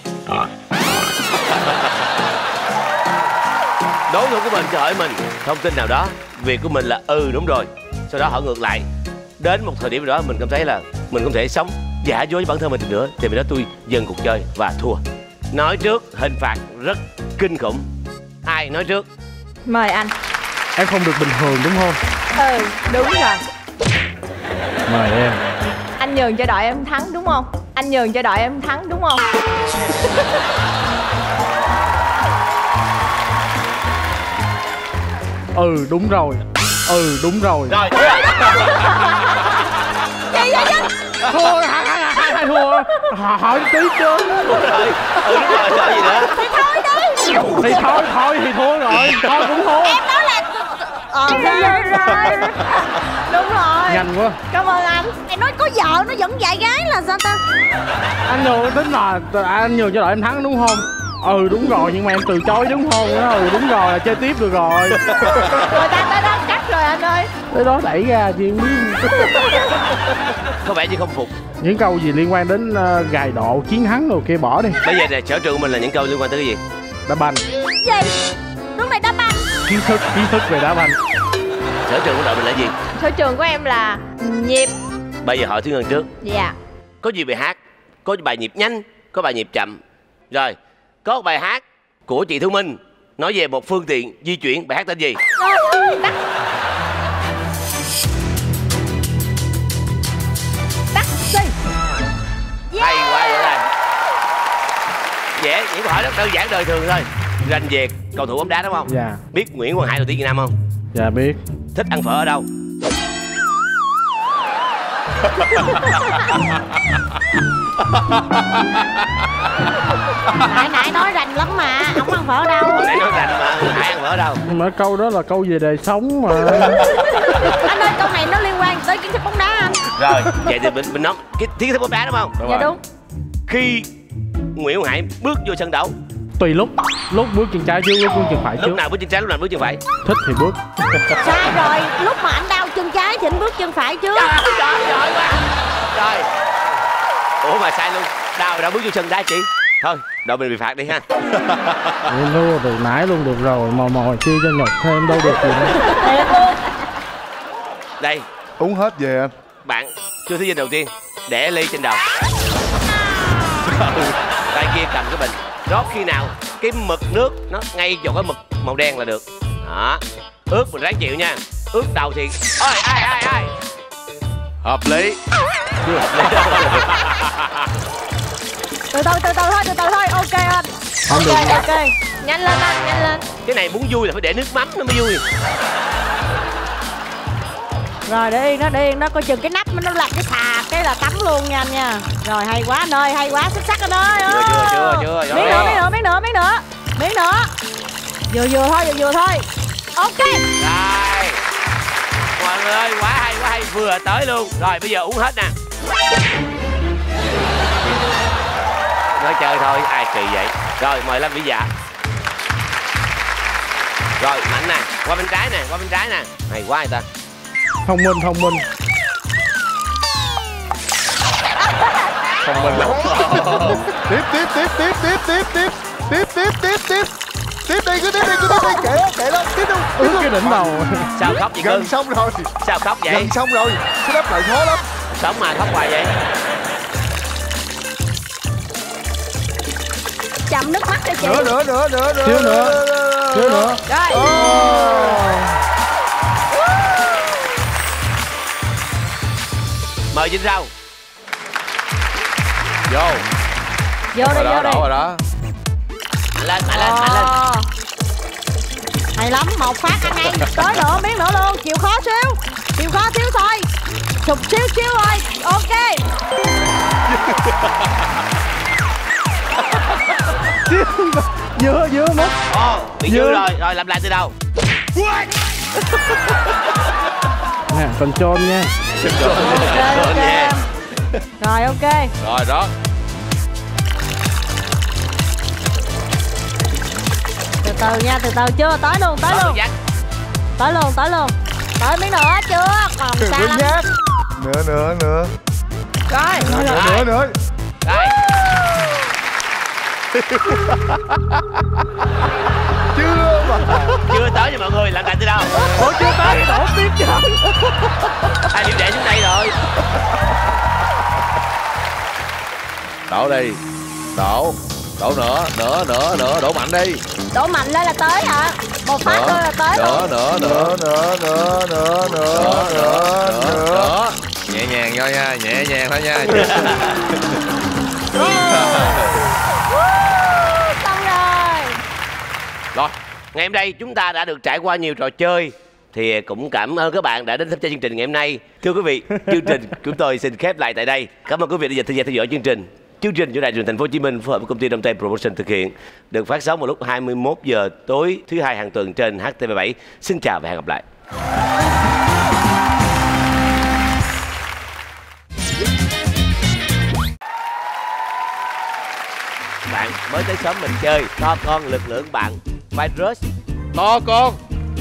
Đối thủ của mình sẽ hỏi mình thông tin nào đó, việc của mình là đúng rồi. Sau đó hỏi ngược lại. Đến một thời điểm đó mình cảm thấy là mình không thể sống giả dối với bản thân mình được nữa, thì vì đó tôi dừng cuộc chơi và thua. Nói trước, hình phạt rất kinh khủng. Ai nói trước?
Mời anh.
Em không được bình thường đúng không?
Đúng rồi.
Mời em.
Anh nhường cho đội em thắng đúng không? Anh nhường cho đội em thắng đúng không?
Đúng rồi. Đúng rồi.
Rồi.
Gì vậy chứ?
Thua, hai thua. Hỏi tí chứ.
Đúng rồi. Đúng rồi, sao gì nữa?
Thì thôi đi.
Thì thôi thì thua rồi. Thôi cũng thua.
Em nói là rồi. Đúng rồi.
Nhanh quá.
Cảm ơn anh.
Em nói có vợ nó vẫn dạy gái là sao ta?
Anh nhường tính là anh nhường cho đội em thắng đúng không? Đúng rồi, nhưng mà em từ chối đúng không? Đúng rồi, là chơi tiếp được rồi.
Người ta tới đó cắt rồi anh ơi.
Tới đó đẩy ra chị em biết.
Có vẻ như không phục.
Những câu gì liên quan đến gài độ, chiến thắng rồi kia bỏ đi.
Bây giờ nè, sở trường của mình là những câu liên quan tới cái gì?
Đá banh.
Gì? Lúc này đá banh.
Kiến thức về đá banh.
Sở trường của đội mình là gì?
Sở trường của em là nhịp.
Bây giờ hỏi Thúy Ngân trước.
Dạ.
Có nhiều bài hát, có bài nhịp nhanh, có bài nhịp chậm. Rồi, có một bài hát của chị Thu Minh nói về một phương tiện di chuyển. Bài hát tên gì?
Taxi.
Hay quá vậy này. Dễ, những câu hỏi rất đơn giản đời thường thôi. Rành về cầu thủ bóng đá đúng không?
Dạ.
Biết Nguyễn Quang Hải nổi tiếng Việt Nam không?
Dạ biết.
Thích ăn phở ở đâu?
Nãy nói rành lắm mà, không ăn phở đâu.
Nãy nói rành mà, ai ăn phở đâu.
Mà câu đó là câu về đời sống mà.
Anh ơi, câu này nó liên quan tới kiến thức bóng đá anh.
Rồi, vậy thì mình nói cái kiến thức bóng đá đúng không?
Dạ đúng.
Khi Nguyễn Hữu Hải bước vô sân đấu,
Tùy lúc bước chân trái trước, lúc bước chân phải trước.
lúc nào bước chân trái, lúc nào bước chân phải?
Thích thì bước.
Sai rồi, lúc mà anh đau chân trái thì anh bước chân phải trước.
Trời ơi quá. Rồi. Ủa mà sai luôn. Đau bước vô sân đá chị. Thôi, đội mình bị phạt đi ha.
Luôn từ nãy luôn được rồi, mò chia cho nhục thêm đâu được gì nữa.
Thiệt luôn.
Đây,
Uống hết về anh.
bạn chưa thí sinh đầu tiên, để ly trên đầu. Tay kia cầm cái bình. Rót khi nào cái mực nước nó ngay vào cái mực màu đen là được. Đó. Ướt mình ráng chịu nha. Ướt đầu thì ôi ai.
Hợp lý.
Từ từ thôi, ok anh. Ok. Nhanh lên anh, nhanh lên.
Cái này muốn vui là phải để nước mắm nó mới vui.
Rồi để yên nó coi chừng cái nắp nó làm cái xà cái là tắm luôn nha anh nha. Rồi hay quá anh ơi, hay quá, xuất sắc anh ơi.
Chưa.
Miếng nữa. Vừa thôi. Ok.
Rồi. Mọi người ơi, quá hay, vừa tới luôn. Rồi bây giờ uống hết nè. Nói chơi thôi, ai kỳ vậy. Rồi mời Lâm Vĩ Dạ. Rồi Mạnh nè, qua bên trái nè. Hay quá người ta.
Thông minh.
Thông minh lắm.
Tiếp đi, cứ tiếp đi, kệ lắm, tiếp đâu.
Cái đỉnh đầu.
Sao khóc vậy
Gần
cưng?
xong rồi.
Sao khóc vậy?
Gần xong rồi, cái đắp lại khó lắm.
Sống mà khóc hoài vậy?
Chậm nước mắt cho chị.
Nữa.
Xíu nữa.
Rồi.
Mời Vinh Rau.
Vô
đi.
rồi đó.
Mạnh lên.
Hay lắm, một phát anh ngay. Tới nữa, miếng nữa luôn. Chịu khó xíu thôi. Sụp xíu thôi. Ok.
Dưa mất.
Bị dư rồi, làm lại từ đầu.
Nè, control nha.
Ok. Rồi ok.
Rồi đó.
Từ từ chưa, tới luôn. Tới miếng nữa chưa, còn xa lắm.
Nữa.
Rồi.
Nữa.
Rồi. Chưa tới cho mọi người, làm lại từ đầu.
Ủa chưa tới thì đổ tiếp chứ.
Ai điểm để xuống đây rồi.
Đổ đi. Đổ nữa, đổ mạnh đi.
Đổ mạnh lên là tới hả? Một phát thôi là tới luôn.
Nữa. Nhẹ nhàng thôi nha, nhẹ nhàng thôi nha.
Xong rồi.
Rồi, ngày hôm nay chúng ta đã được trải qua nhiều trò chơi, thì cũng cảm ơn các bạn đã đến tham gia chương trình ngày hôm nay. Thưa quý vị, chương trình chúng tôi xin khép lại tại đây. Cảm ơn quý vị đã dành thời gian theo dõi chương trình. Chương trình do Đài truyền hình Thành phố Hồ Chí Minh phối hợp với công ty Đông Tây Promotion thực hiện, được phát sóng vào lúc 21 giờ tối thứ hai hàng tuần trên HTV7. Xin chào và hẹn gặp lại. Bạn mới tới xóm mình chơi, to con lực lượng bạn virus.
To con.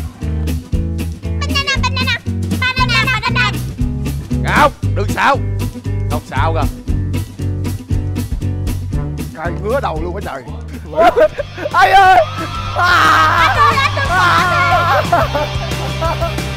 Banana.
Không, đừng xạo. Không xạo kìa.
Cay ngứa đầu luôn á trời. Ai ơi.
Anh ơi, anh đừng bỏ đi.